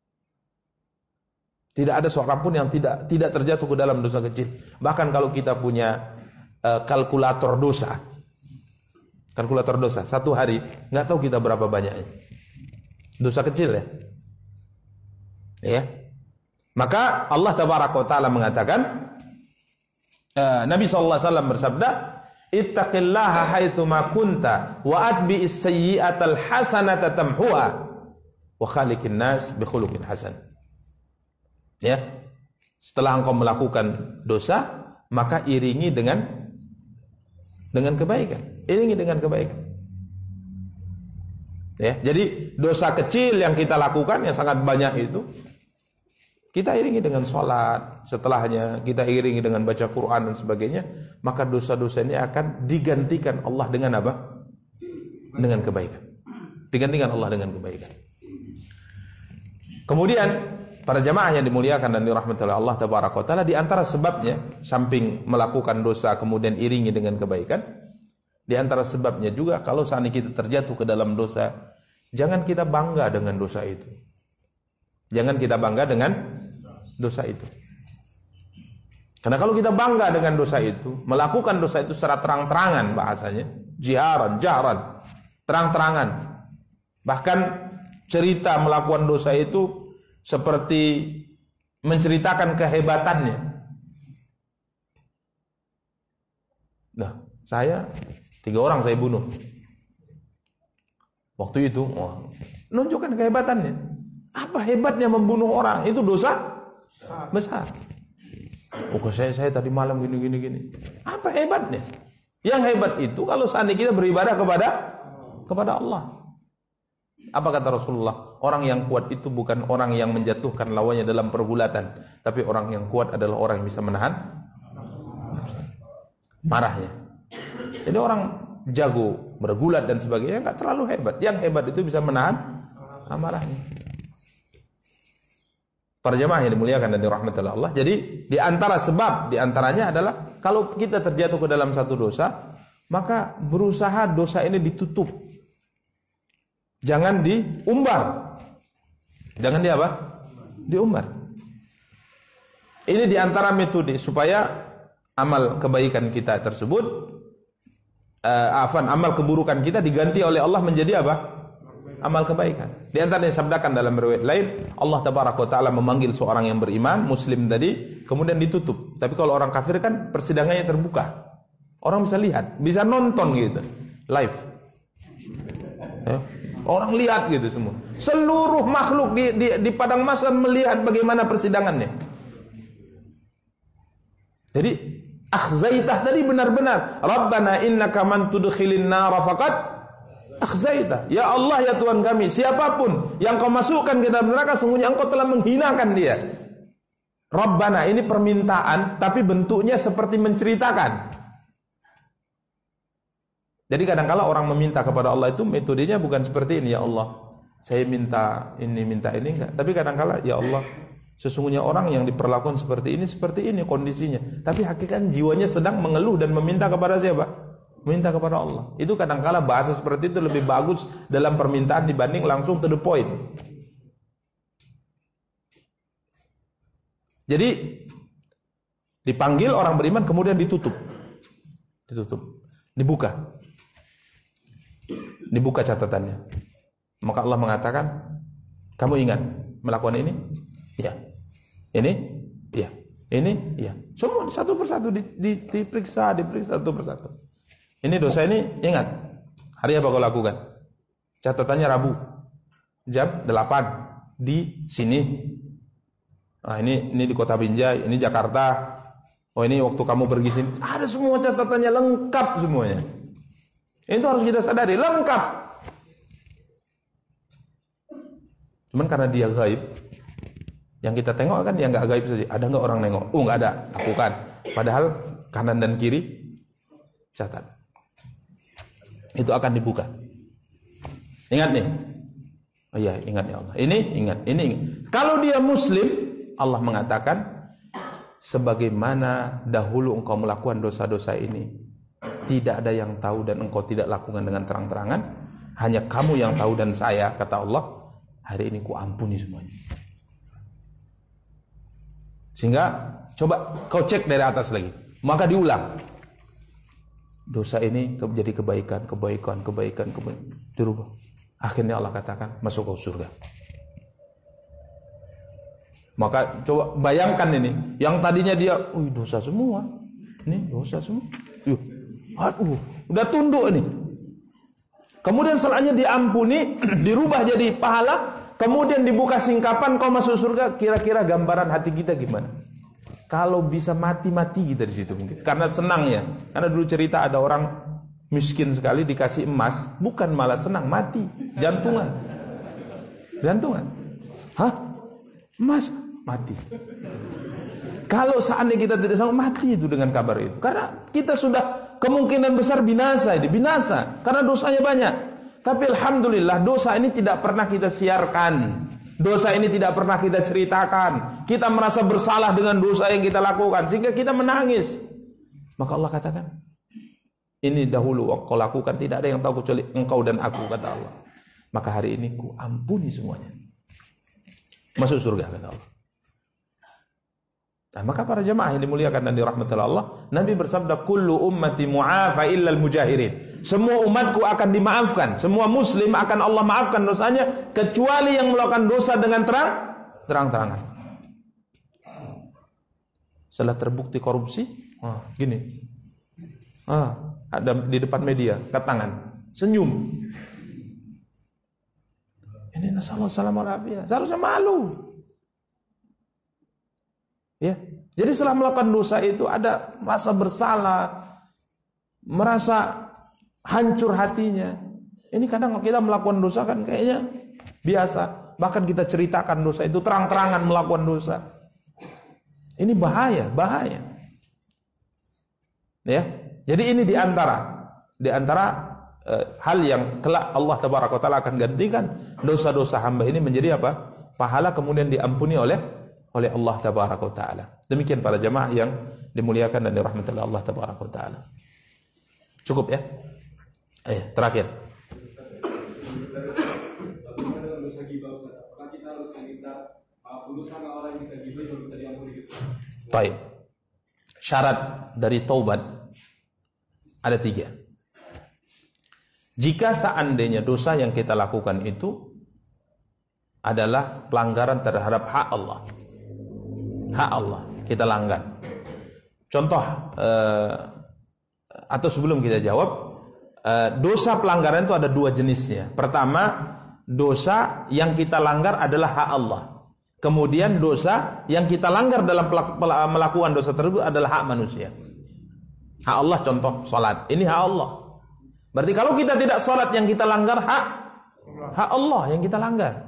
Tidak ada seorang pun yang tidak tidak terjatuh ke dalam dosa kecil. Bahkan kalau kita punya uh, kalkulator dosa, kalkulator dosa satu hari nggak tahu kita berapa banyaknya dosa kecil ya. Ya. Maka Allah Tabaraka wa Taala mengatakan, uh, Nabi sallallahu alaihi wasallam bersabda, ittaqillaha haitsu ma kunta wa atbi'is sayyi'atal hasanata tamhuha wa khaliqin nas bi khuluqin hasan. Ya. Setelah engkau melakukan dosa, maka iringi dengan dengan kebaikan. Iringi dengan kebaikan. Ya, jadi dosa kecil yang kita lakukan yang sangat banyak itu kita iringi dengan sholat, setelahnya kita iringi dengan baca Quran dan sebagainya, maka dosa-dosa ini akan digantikan Allah dengan apa? Dengan kebaikan. Digantikan Allah dengan kebaikan. Kemudian para jamaah yang dimuliakan dan dirahmati oleh Allah Tabaraka wa Taala, di antara sebabnya samping melakukan dosa kemudian iringi dengan kebaikan, di antara sebabnya juga kalau seandainya kita terjatuh ke dalam dosa, jangan kita bangga dengan dosa itu. Jangan kita bangga dengan dosa itu. Karena kalau kita bangga dengan dosa itu, melakukan dosa itu secara terang-terangan bahasanya, jiharan, jahran, terang-terangan. Bahkan cerita melakukan dosa itu seperti menceritakan kehebatannya. Nah, saya tiga orang saya bunuh. Waktu itu, oh, nunjukkan kehebatannya. Apa hebatnya membunuh orang? Itu dosa besar. Oh, saya saya tadi malam gini gini gini. Apa hebatnya? Yang hebat itu kalau seandainya kita beribadah kepada kepada Allah. Apa kata Rasulullah? Orang yang kuat itu bukan orang yang menjatuhkan lawannya dalam pergulatan, tapi orang yang kuat adalah orang yang bisa menahan marahnya. Jadi orang jago bergulat dan sebagainya enggak terlalu hebat. Yang hebat itu bisa menahan amarahnya. Para jemaah yang dimuliakan dan dirahmati oleh Allah. Jadi di antara sebab di antaranya adalah kalau kita terjatuh ke dalam satu dosa, maka berusaha dosa ini ditutup. Jangan diumbar. Jangan di apa? Diumbar. Ini di antara metode supaya amal kebaikan kita tersebut, uh, afan, amal keburukan kita diganti oleh Allah menjadi apa? Amal kebaikan. Di antara yang disabdakan dalam riwayat lain, Allah Tabaraka wa Taala memanggil seorang yang beriman, muslim tadi, kemudian ditutup. Tapi kalau orang kafir kan persidangannya terbuka. Orang bisa lihat, bisa nonton gitu, live. Ya. Orang lihat gitu semua. Seluruh makhluk di, di, di padang mahsyar melihat bagaimana persidangannya. Jadi akhzaitah tadi benar-benar. Rabbana innaka man tudkhilin nara faqad akhzaitah. Ya Allah, ya Tuhan kami, siapapun yang kau masukkan ke dalam neraka, sungguhnya engkau telah menghinakan dia. Rabbana ini permintaan tapi bentuknya seperti menceritakan. Jadi kadang-kala orang meminta kepada Allah itu metodenya bukan seperti ini, ya Allah, saya minta ini, minta ini, enggak. Tapi kadang-kala, ya Allah, sesungguhnya orang yang diperlakukan seperti ini, seperti ini kondisinya. Tapi hakikat jiwanya sedang mengeluh dan meminta kepada siapa? Meminta kepada Allah. Itu kadang-kala bahasa seperti itu lebih bagus dalam permintaan dibanding langsung to the point. Jadi dipanggil orang beriman kemudian ditutup. Ditutup. Dibuka. Dibuka catatannya. Maka Allah mengatakan, kamu ingat melakukan ini? Ya. Ini? Ya. Ini? Ya. Semua satu persatu di, di, diperiksa, diperiksa satu persatu. Ini dosa ini, ingat. Hari apa kau lakukan? Catatannya Rabu. jam delapan di sini. Nah, ini ini di Kota Binjai, ini Jakarta. Oh, ini waktu kamu pergi sini. Ada semua catatannya lengkap semuanya. Itu harus kita sadari, lengkap. Cuman karena dia gaib, yang kita tengok kan yang nggak gaib saja. Ada nggak orang nengok? Oh, nggak ada. Lakukan. Padahal kanan dan kiri catat. Itu akan dibuka. Ingat nih. Oh iya, ingat ya Allah. Ini ingat, ini ingat. Kalau dia muslim, Allah mengatakan sebagaimana dahulu engkau melakukan dosa-dosa ini, tidak ada yang tahu dan engkau tidak lakukan dengan terang-terangan, hanya kamu yang tahu dan saya, kata Allah, hari ini ku ampuni semuanya. Sehingga coba kau cek dari atas lagi, maka diulang. Dosa ini jadi kebaikan, kebaikan, kebaikan, kebaikan, dirubah. Akhirnya Allah katakan masuk ke surga. Maka coba bayangkan ini, yang tadinya dia, "Wih, dosa semua." Ini dosa semua. Yuh. Aduh, udah tunduk ini. Kemudian setelahnya diampuni, dirubah jadi pahala, kemudian dibuka singkapan kau masuk surga. Kira-kira gambaran hati kita gimana? Kalau bisa mati-mati kita di situ mungkin. Karena senang ya. Karena dulu cerita ada orang miskin sekali dikasih emas, bukan malah senang, mati, jantungan. Jantungan. Hah? Emas mati. Kalau seandainya kita tidak sanggup, mati itu dengan kabar itu. Karena kita sudah kemungkinan besar binasa ini, binasa karena dosanya banyak. Tapi alhamdulillah dosa ini tidak pernah kita siarkan. Dosa ini tidak pernah kita ceritakan. Kita merasa bersalah dengan dosa yang kita lakukan sehingga kita menangis. Maka Allah katakan, ini dahulu kau lakukan, tidak ada yang tahu kecuali engkau dan aku, kata Allah. Maka hari ini ku ampuni semuanya. Masuk surga, kata Allah. Nah, maka para jemaah yang dimuliakan dan dirahmati Allah, Nabi bersabda, kullu ummati mu'afa illal mujahirin. Semua umatku akan dimaafkan, semua muslim akan Allah maafkan dosanya, kecuali yang melakukan dosa dengan terang terang-terangan. Setelah terbukti korupsi, ah, gini, ah, ada di depan media, ke tangan, senyum. Ini nasallahu salam alaihi, seharusnya malu. Ya, jadi setelah melakukan dosa itu ada merasa bersalah, merasa hancur hatinya. Ini kadang kita melakukan dosa kan kayaknya biasa, bahkan kita ceritakan dosa itu terang-terangan melakukan dosa. Ini bahaya, bahaya. Ya, jadi ini diantara diantara eh, hal yang kelak Allah Tabaraka wa Taala akan gantikan dosa-dosa hamba ini menjadi apa? Pahala kemudian diampuni oleh oleh Allah Tabaraka wa Taala. Demikian para jemaah yang dimuliakan dan dirahmati Allah Tabaraka wa Taala. Cukup ya? Eh, terakhir. Baik. Syarat dari taubat ada tiga. Jika seandainya dosa yang kita lakukan itu adalah pelanggaran terhadap hak Allah, hak Allah kita langgar. Contoh eh, atau sebelum kita jawab, eh, dosa pelanggaran itu ada dua jenisnya. Pertama, dosa yang kita langgar adalah hak Allah. Kemudian dosa yang kita langgar dalam melakukan dosa tersebut adalah hak manusia. Hak Allah, contoh salat, ini hak Allah. Berarti kalau kita tidak salat, yang kita langgar hak hak Allah yang kita langgar.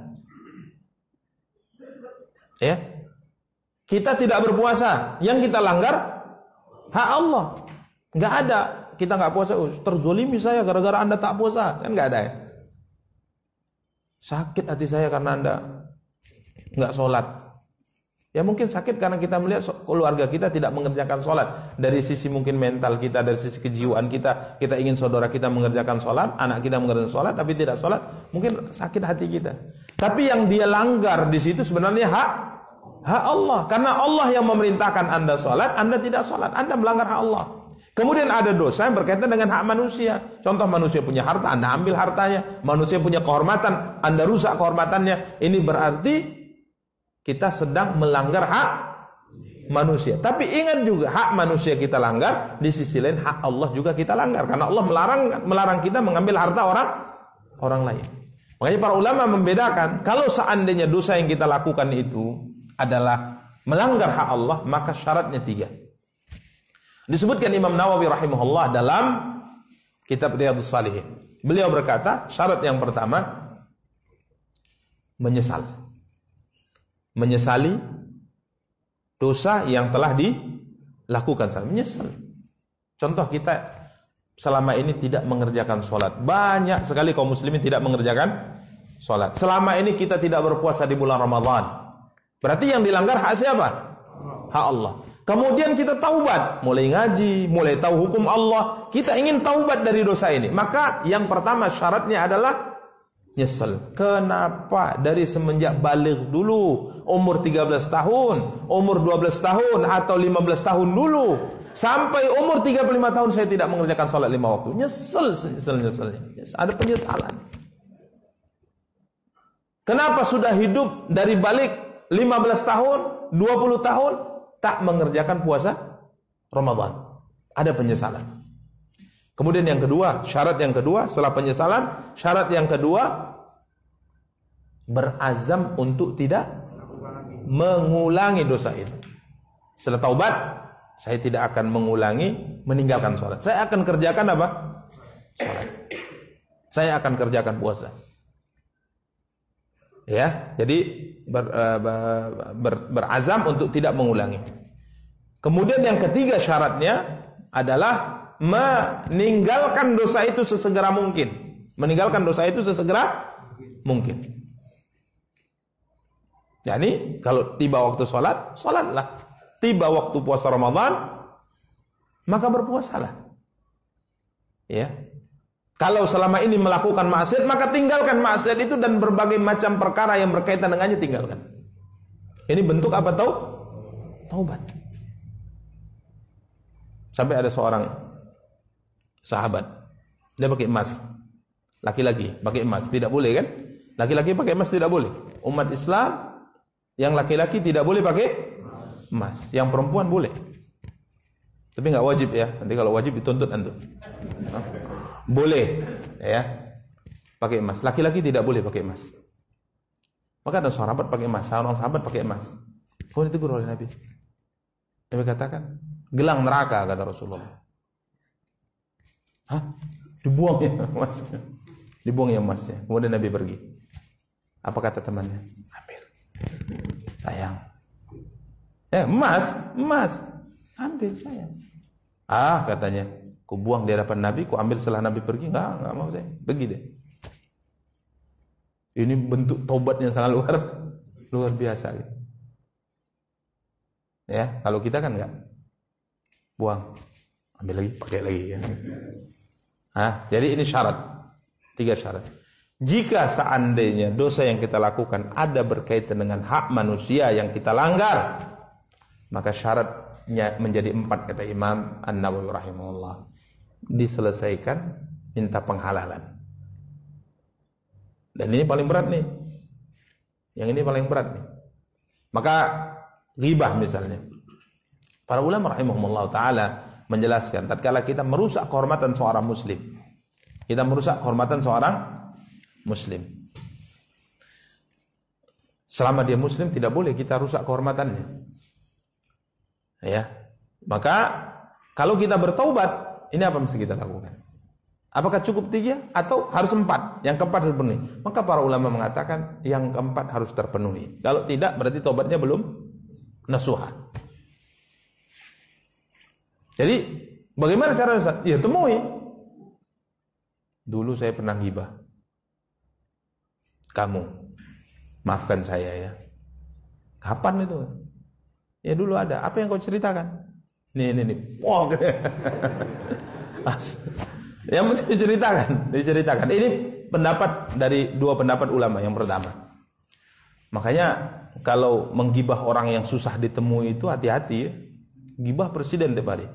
Ya. Kita tidak berpuasa, yang kita langgar hak Allah. Enggak ada, kita enggak puasa, oh, terzolimi saya gara-gara Anda tak puasa, kan enggak ada ya. Sakit hati saya karena Anda enggak sholat. Ya mungkin sakit karena kita melihat keluarga kita tidak mengerjakan sholat. Dari sisi mungkin mental kita, dari sisi kejiwaan kita, kita ingin saudara kita mengerjakan sholat, anak kita mengerjakan sholat tapi tidak sholat, mungkin sakit hati kita. Tapi yang dia langgar di situ sebenarnya hak hak Allah, karena Allah yang memerintahkan Anda sholat, Anda tidak sholat, Anda melanggar hak Allah. Kemudian ada dosa yang berkaitan dengan hak manusia. Contoh, manusia punya harta, Anda ambil hartanya. Manusia punya kehormatan, Anda rusak kehormatannya. Ini berarti kita sedang melanggar hak manusia. Tapi ingat juga, hak manusia kita langgar, di sisi lain hak Allah juga kita langgar. Karena Allah melarang melarang kita mengambil harta orang orang lain. Makanya para ulama membedakan, kalau seandainya dosa yang kita lakukan itu adalah melanggar hak Allah, maka syaratnya tiga. Disebutkan Imam Nawawi rahimahullah dalam kitab Riyadhus Shalihin. Beliau berkata, syarat yang pertama menyesal. Menyesali dosa yang telah dilakukan, menyesal. Contoh, kita selama ini tidak mengerjakan sholat. Banyak sekali kaum muslimin tidak mengerjakan sholat. Selama ini kita tidak berpuasa di bulan Ramadan. Berarti yang dilanggar hak siapa? Hak Allah. Kemudian kita taubat, mulai ngaji, mulai tahu hukum Allah. Kita ingin taubat dari dosa ini. Maka yang pertama syaratnya adalah nyesel. Kenapa dari semenjak balik dulu, umur tiga belas tahun, umur dua belas tahun, atau lima belas tahun dulu, sampai umur tiga puluh lima tahun saya tidak mengerjakan sholat lima waktu. Nyesel, nyesel, nyeselnya. Ada penyesalan. Kenapa sudah hidup dari balik lima belas tahun, dua puluh tahun, tak mengerjakan puasa Ramadan? Ada penyesalan. Kemudian yang kedua, syarat yang kedua setelah penyesalan, syarat yang kedua berazam untuk tidak mengulangi dosa itu. Setelah taubat, saya tidak akan mengulangi meninggalkan sholat. Saya akan kerjakan apa? Sholat. Saya akan kerjakan puasa. Ya, jadi ber, ber, ber, berazam untuk tidak mengulangi. Kemudian yang ketiga syaratnya adalah meninggalkan dosa itu sesegera mungkin. Meninggalkan dosa itu sesegera mungkin. Jadi kalau tiba waktu sholat, sholatlah. Tiba waktu puasa Ramadan, maka berpuasalah. Ya. Kalau selama ini melakukan maksiat, maka tinggalkan maksiat itu dan berbagai macam perkara yang berkaitan dengannya tinggalkan. Ini bentuk apa tahu? Taubat. Sampai ada seorang sahabat, dia pakai emas. Laki-laki pakai emas, tidak boleh kan? Laki-laki pakai emas tidak boleh. Umat Islam yang laki-laki tidak boleh pakai emas, yang perempuan boleh. Tapi nggak wajib ya. Nanti kalau wajib dituntut antum. Boleh ya, pakai emas. Laki-laki tidak boleh pakai emas. Maka ada sahabat pakai emas, seorang sahabat pakai emas. Kemudian ditegur oleh Nabi. Nabi katakan, gelang neraka, kata Rasulullah. Hah? Dibuang ya emasnya. Dibuang ya emasnya. Kemudian Nabi pergi. Apa kata temannya? Ambil. Sayang. Eh, emas, emas. Ambil, sayang. Ah, katanya, ku buang di hadapan Nabi, ku ambil setelah Nabi pergi. Enggak, enggak mau saya. Pergi deh. Ini bentuk taubat yang sangat luar luar biasa. Ya, kalau kita kan enggak. Buang. Ambil lagi, pakai lagi ya. Hah? Jadi ini syarat. Tiga syarat. Jika seandainya dosa yang kita lakukan ada berkaitan dengan hak manusia yang kita langgar, maka syaratnya menjadi empat, kata Imam An-Nawawi rahimahullah. Diselesaikan, minta penghalalan. Dan ini paling berat nih. Yang ini paling berat nih. Maka ghibah misalnya. Para ulama rahimahumullah ta'ala menjelaskan, tatkala kita merusak kehormatan seorang muslim, kita merusak kehormatan seorang muslim, selama dia muslim tidak boleh kita rusak kehormatannya. Ya, maka kalau kita bertaubat, ini apa mesti kita lakukan? Apakah cukup tiga atau harus empat? Yang keempat harus terpenuhi. Maka para ulama mengatakan yang keempat harus terpenuhi. Kalau tidak, berarti taubatnya belum nasuha. Jadi bagaimana cara Ustaz? Ya temui. Dulu saya pernah ghibah. Kamu maafkan saya ya. Kapan itu? Ya dulu ada. Apa yang kau ceritakan? Nih, nih, nih. Wow. Yang penting diceritakan, diceritakan. Ini pendapat dari dua pendapat ulama. Yang pertama, makanya kalau menggibah orang yang susah ditemui itu hati-hati ya. Gibah presiden tiap hari.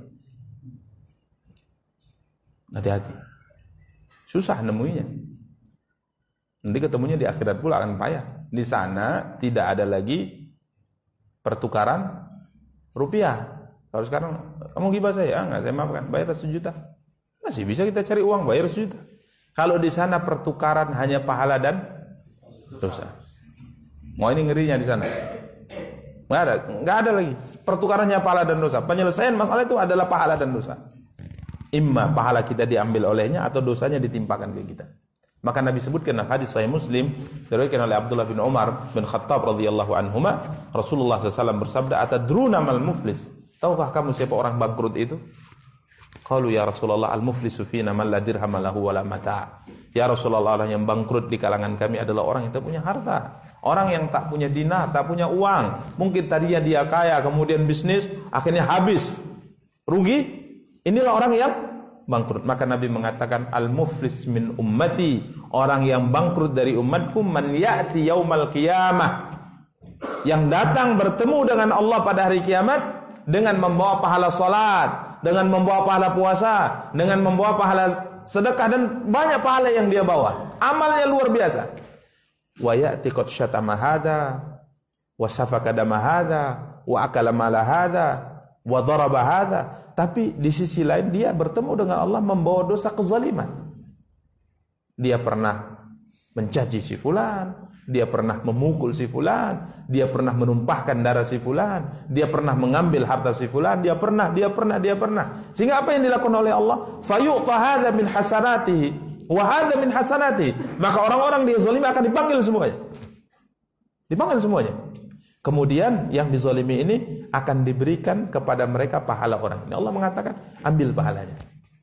Hati-hati. Susah nemuinya. Nanti ketemunya di akhirat pula akan payah. Di sana tidak ada lagi pertukaran rupiah. Kalau sekarang kamu gibah saya, ah, enggak, saya maafkan, bayar sejuta. Masih bisa kita cari uang, bayar sejuta. Kalau di sana pertukaran hanya pahala dan dosa. Mau ini ngerinya di sana. Nggak ada, nggak ada lagi. Pertukarannya pahala dan dosa. Penyelesaian masalah itu adalah pahala dan dosa. Imma pahala kita diambil olehnya atau dosanya ditimpakan ke kita. Maka Nabi sebutkan dalam hadis Sahih Muslim diriwayatkan oleh Abdullah bin Umar bin Khattab radhiyallahu anhuma, Rasulullah sallallahu alaihi wasallam bersabda, "Atadruna mal muflis?" Tahukah kamu siapa orang bangkrut itu? Qalu ya Rasulullah, al-muflisu fina man la dirham lahu wala mata'. Ya Rasulullah, orang yang bangkrut di kalangan kami adalah orang yang tak punya harta, orang yang tak punya dinar, tak punya uang. Mungkin tadinya dia kaya, kemudian bisnis akhirnya habis, rugi. Inilah orang yang bangkrut. Maka Nabi mengatakan, al-muflis min ummati, orang yang bangkrut dari umatku, man ya'ti yaumal qiyamah, yang datang bertemu dengan Allah pada hari kiamat dengan membawa pahala salat, dengan membawa pahala puasa, dengan membawa pahala sedekah, dan banyak pahala yang dia bawa. Amalnya luar biasa. Wa ya'ti qad syatama hadza wa safaka dama hadza wa akala mala hadza wa daraba hadza. Tapi di sisi lain dia bertemu dengan Allah membawa dosa kezaliman. Dia pernah mencaci si fulan, dia pernah memukul si fulan, dia pernah menumpahkan darah si fulan, dia pernah mengambil harta si fulan, dia pernah, dia pernah, dia pernah. Sehingga apa yang dilakukan oleh Allah? Fayu'ta hadza min hasanatihi wa hadza min hasanatihi. Maka orang-orang dia zalimi akan dipanggil semuanya. Dipanggil semuanya. Kemudian yang dizalimi ini akan diberikan kepada mereka pahala orang ini. Allah mengatakan, ambil pahalanya.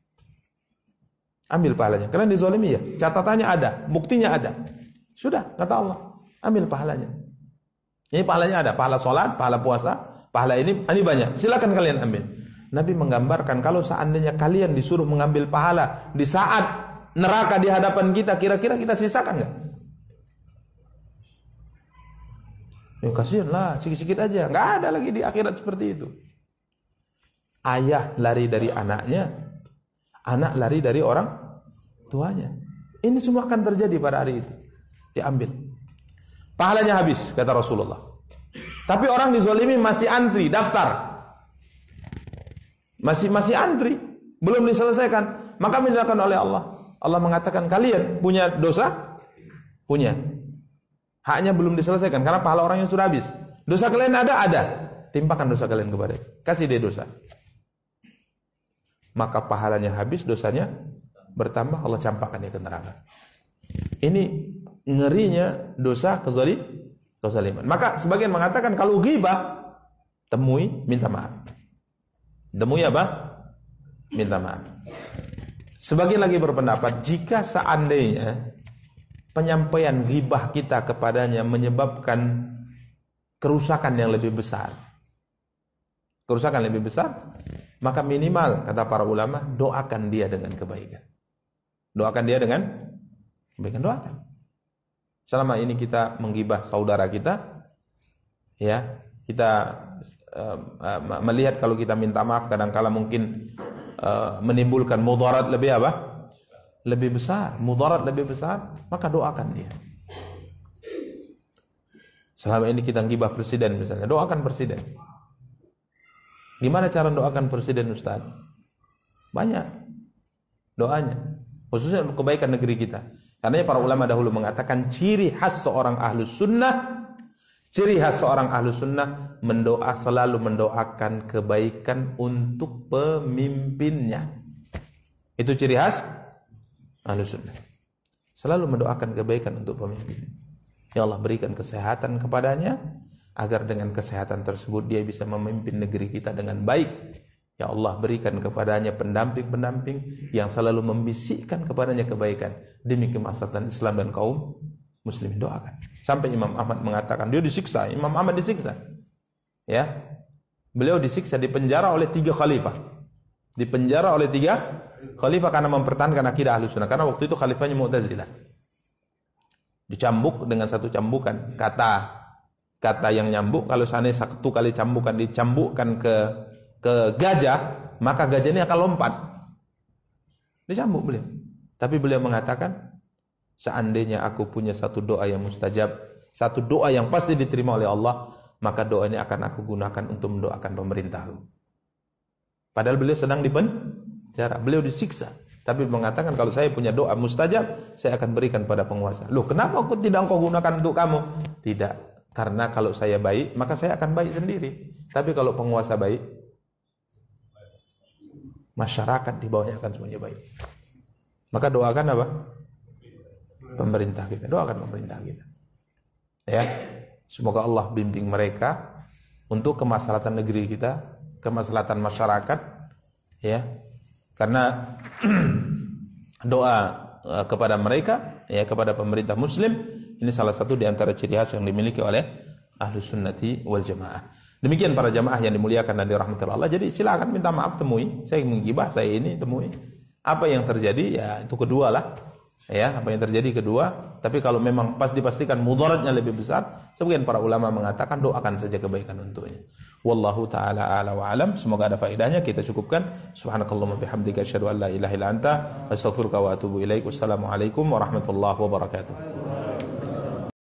Ambil pahalanya. Karena dizalimi ya, catatannya ada, buktinya ada. Sudah, kata Allah, ambil pahalanya. Ini pahalanya ada, pahala sholat, pahala puasa, pahala ini, ini banyak. Silakan kalian ambil. Nabi menggambarkan kalau seandainya kalian disuruh mengambil pahala di saat neraka di hadapan kita, kira-kira kita sisakan nggak? Ya kasihan lah, sikit-sikit aja. Nggak ada lagi di akhirat seperti itu. Ayah lari dari anaknya, anak lari dari orang tuanya. Ini semua akan terjadi pada hari itu. Diambil. Pahalanya habis, kata Rasulullah. Tapi orang dizalimi masih antri, daftar. Masih masih antri, belum diselesaikan. Maka dilakukan oleh Allah. Allah mengatakan, kalian punya dosa? Punya. Haknya belum diselesaikan karena pahala orang yang sudah habis. Dosa kalian ada? Ada. Timpakan dosa kalian kepada dia. Kasih dia dosa. Maka pahalanya habis, dosanya bertambah, Allah campakkan dia ke neraka. Ini ngerinya dosa kezalim, kezaliman. Maka sebagian mengatakan kalau ghibah, temui, minta maaf. Temui apa? Minta maaf. Sebagian lagi berpendapat, jika seandainya penyampaian ghibah kita kepadanya menyebabkan kerusakan yang lebih besar, kerusakan lebih besar, maka minimal, kata para ulama, doakan dia dengan kebaikan. Doakan dia dengan kebaikan, doakan. Selama ini kita menggibah saudara kita, ya, kita uh, uh, melihat kalau kita minta maaf kadang-kala mungkin uh, menimbulkan mudarat lebih apa? Lebih besar, mudarat lebih besar, maka doakan dia. Selama ini kita menggibah presiden misalnya, doakan presiden. Gimana cara doakan presiden, Ustaz? Banyak doanya, khususnya untuk kebaikan negeri kita. Karena para ulama dahulu mengatakan ciri khas seorang ahlus sunnah, ciri khas seorang ahlus sunnah mendoa, selalu mendoakan kebaikan untuk pemimpinnya. Itu ciri khas ahlus sunnah. Selalu mendoakan kebaikan untuk pemimpin. Ya Allah, berikan kesehatan kepadanya agar dengan kesehatan tersebut dia bisa memimpin negeri kita dengan baik. Ya Allah, berikan kepadanya pendamping-pendamping yang selalu membisikkan kepadanya kebaikan demi kemaslahatan Islam dan kaum muslimin. Doakan. Sampai Imam Ahmad mengatakan, dia disiksa, Imam Ahmad disiksa. Ya. Beliau disiksa, dipenjara oleh tiga khalifah. Dipenjara oleh tiga khalifah karena mempertahankan akidah Ahlus Sunnah. Karena waktu itu khalifahnya Mu'tazilah. Dicambuk dengan satu cambukan, kata kata yang nyambuk, kalau seandainya satu kali cambukan dicambukkan ke ke gajah, maka gajah ini akan lompat. Dicambuk beliau. Tapi beliau mengatakan, seandainya aku punya satu doa yang mustajab, satu doa yang pasti diterima oleh Allah, maka doa ini akan aku gunakan untuk mendoakan pemerintahku. Padahal beliau sedang dipenjara, beliau disiksa. Tapi mengatakan kalau saya punya doa mustajab, saya akan berikan pada penguasa. Loh, kenapa kok tidak engkau gunakan untuk kamu? Tidak, karena kalau saya baik, maka saya akan baik sendiri. Tapi kalau penguasa baik, masyarakat di bawahnya akan semuanya baik. Maka doakan apa? Pemerintah kita, doakan pemerintah kita. Ya, semoga Allah bimbing mereka untuk kemaslahatan negeri kita, kemaslahatan masyarakat, ya. Karena doa uh, kepada mereka, ya, kepada pemerintah muslim, ini salah satu di antara ciri khas yang dimiliki oleh Ahlus Sunnati wal Jamaah. Demikian para jamaah yang dimuliakan dan dirahmati Allah. Jadi silakan minta maaf, temui. Saya menggibah, saya ini temui. Apa yang terjadi, ya itu kedua lah. Ya, apa yang terjadi kedua. Tapi kalau memang pas dipastikan mudaratnya lebih besar, sebagian para ulama mengatakan doakan saja kebaikan untuknya. Wallahu ta'ala a'la wa alam. Semoga ada faedahnya. Kita cukupkan. Subhanakallahumma bihamdika asyhadu an la ilaha illa anta astaghfiruka wa atubu ilaik. Wassalamualaikum warahmatullahi wabarakatuh.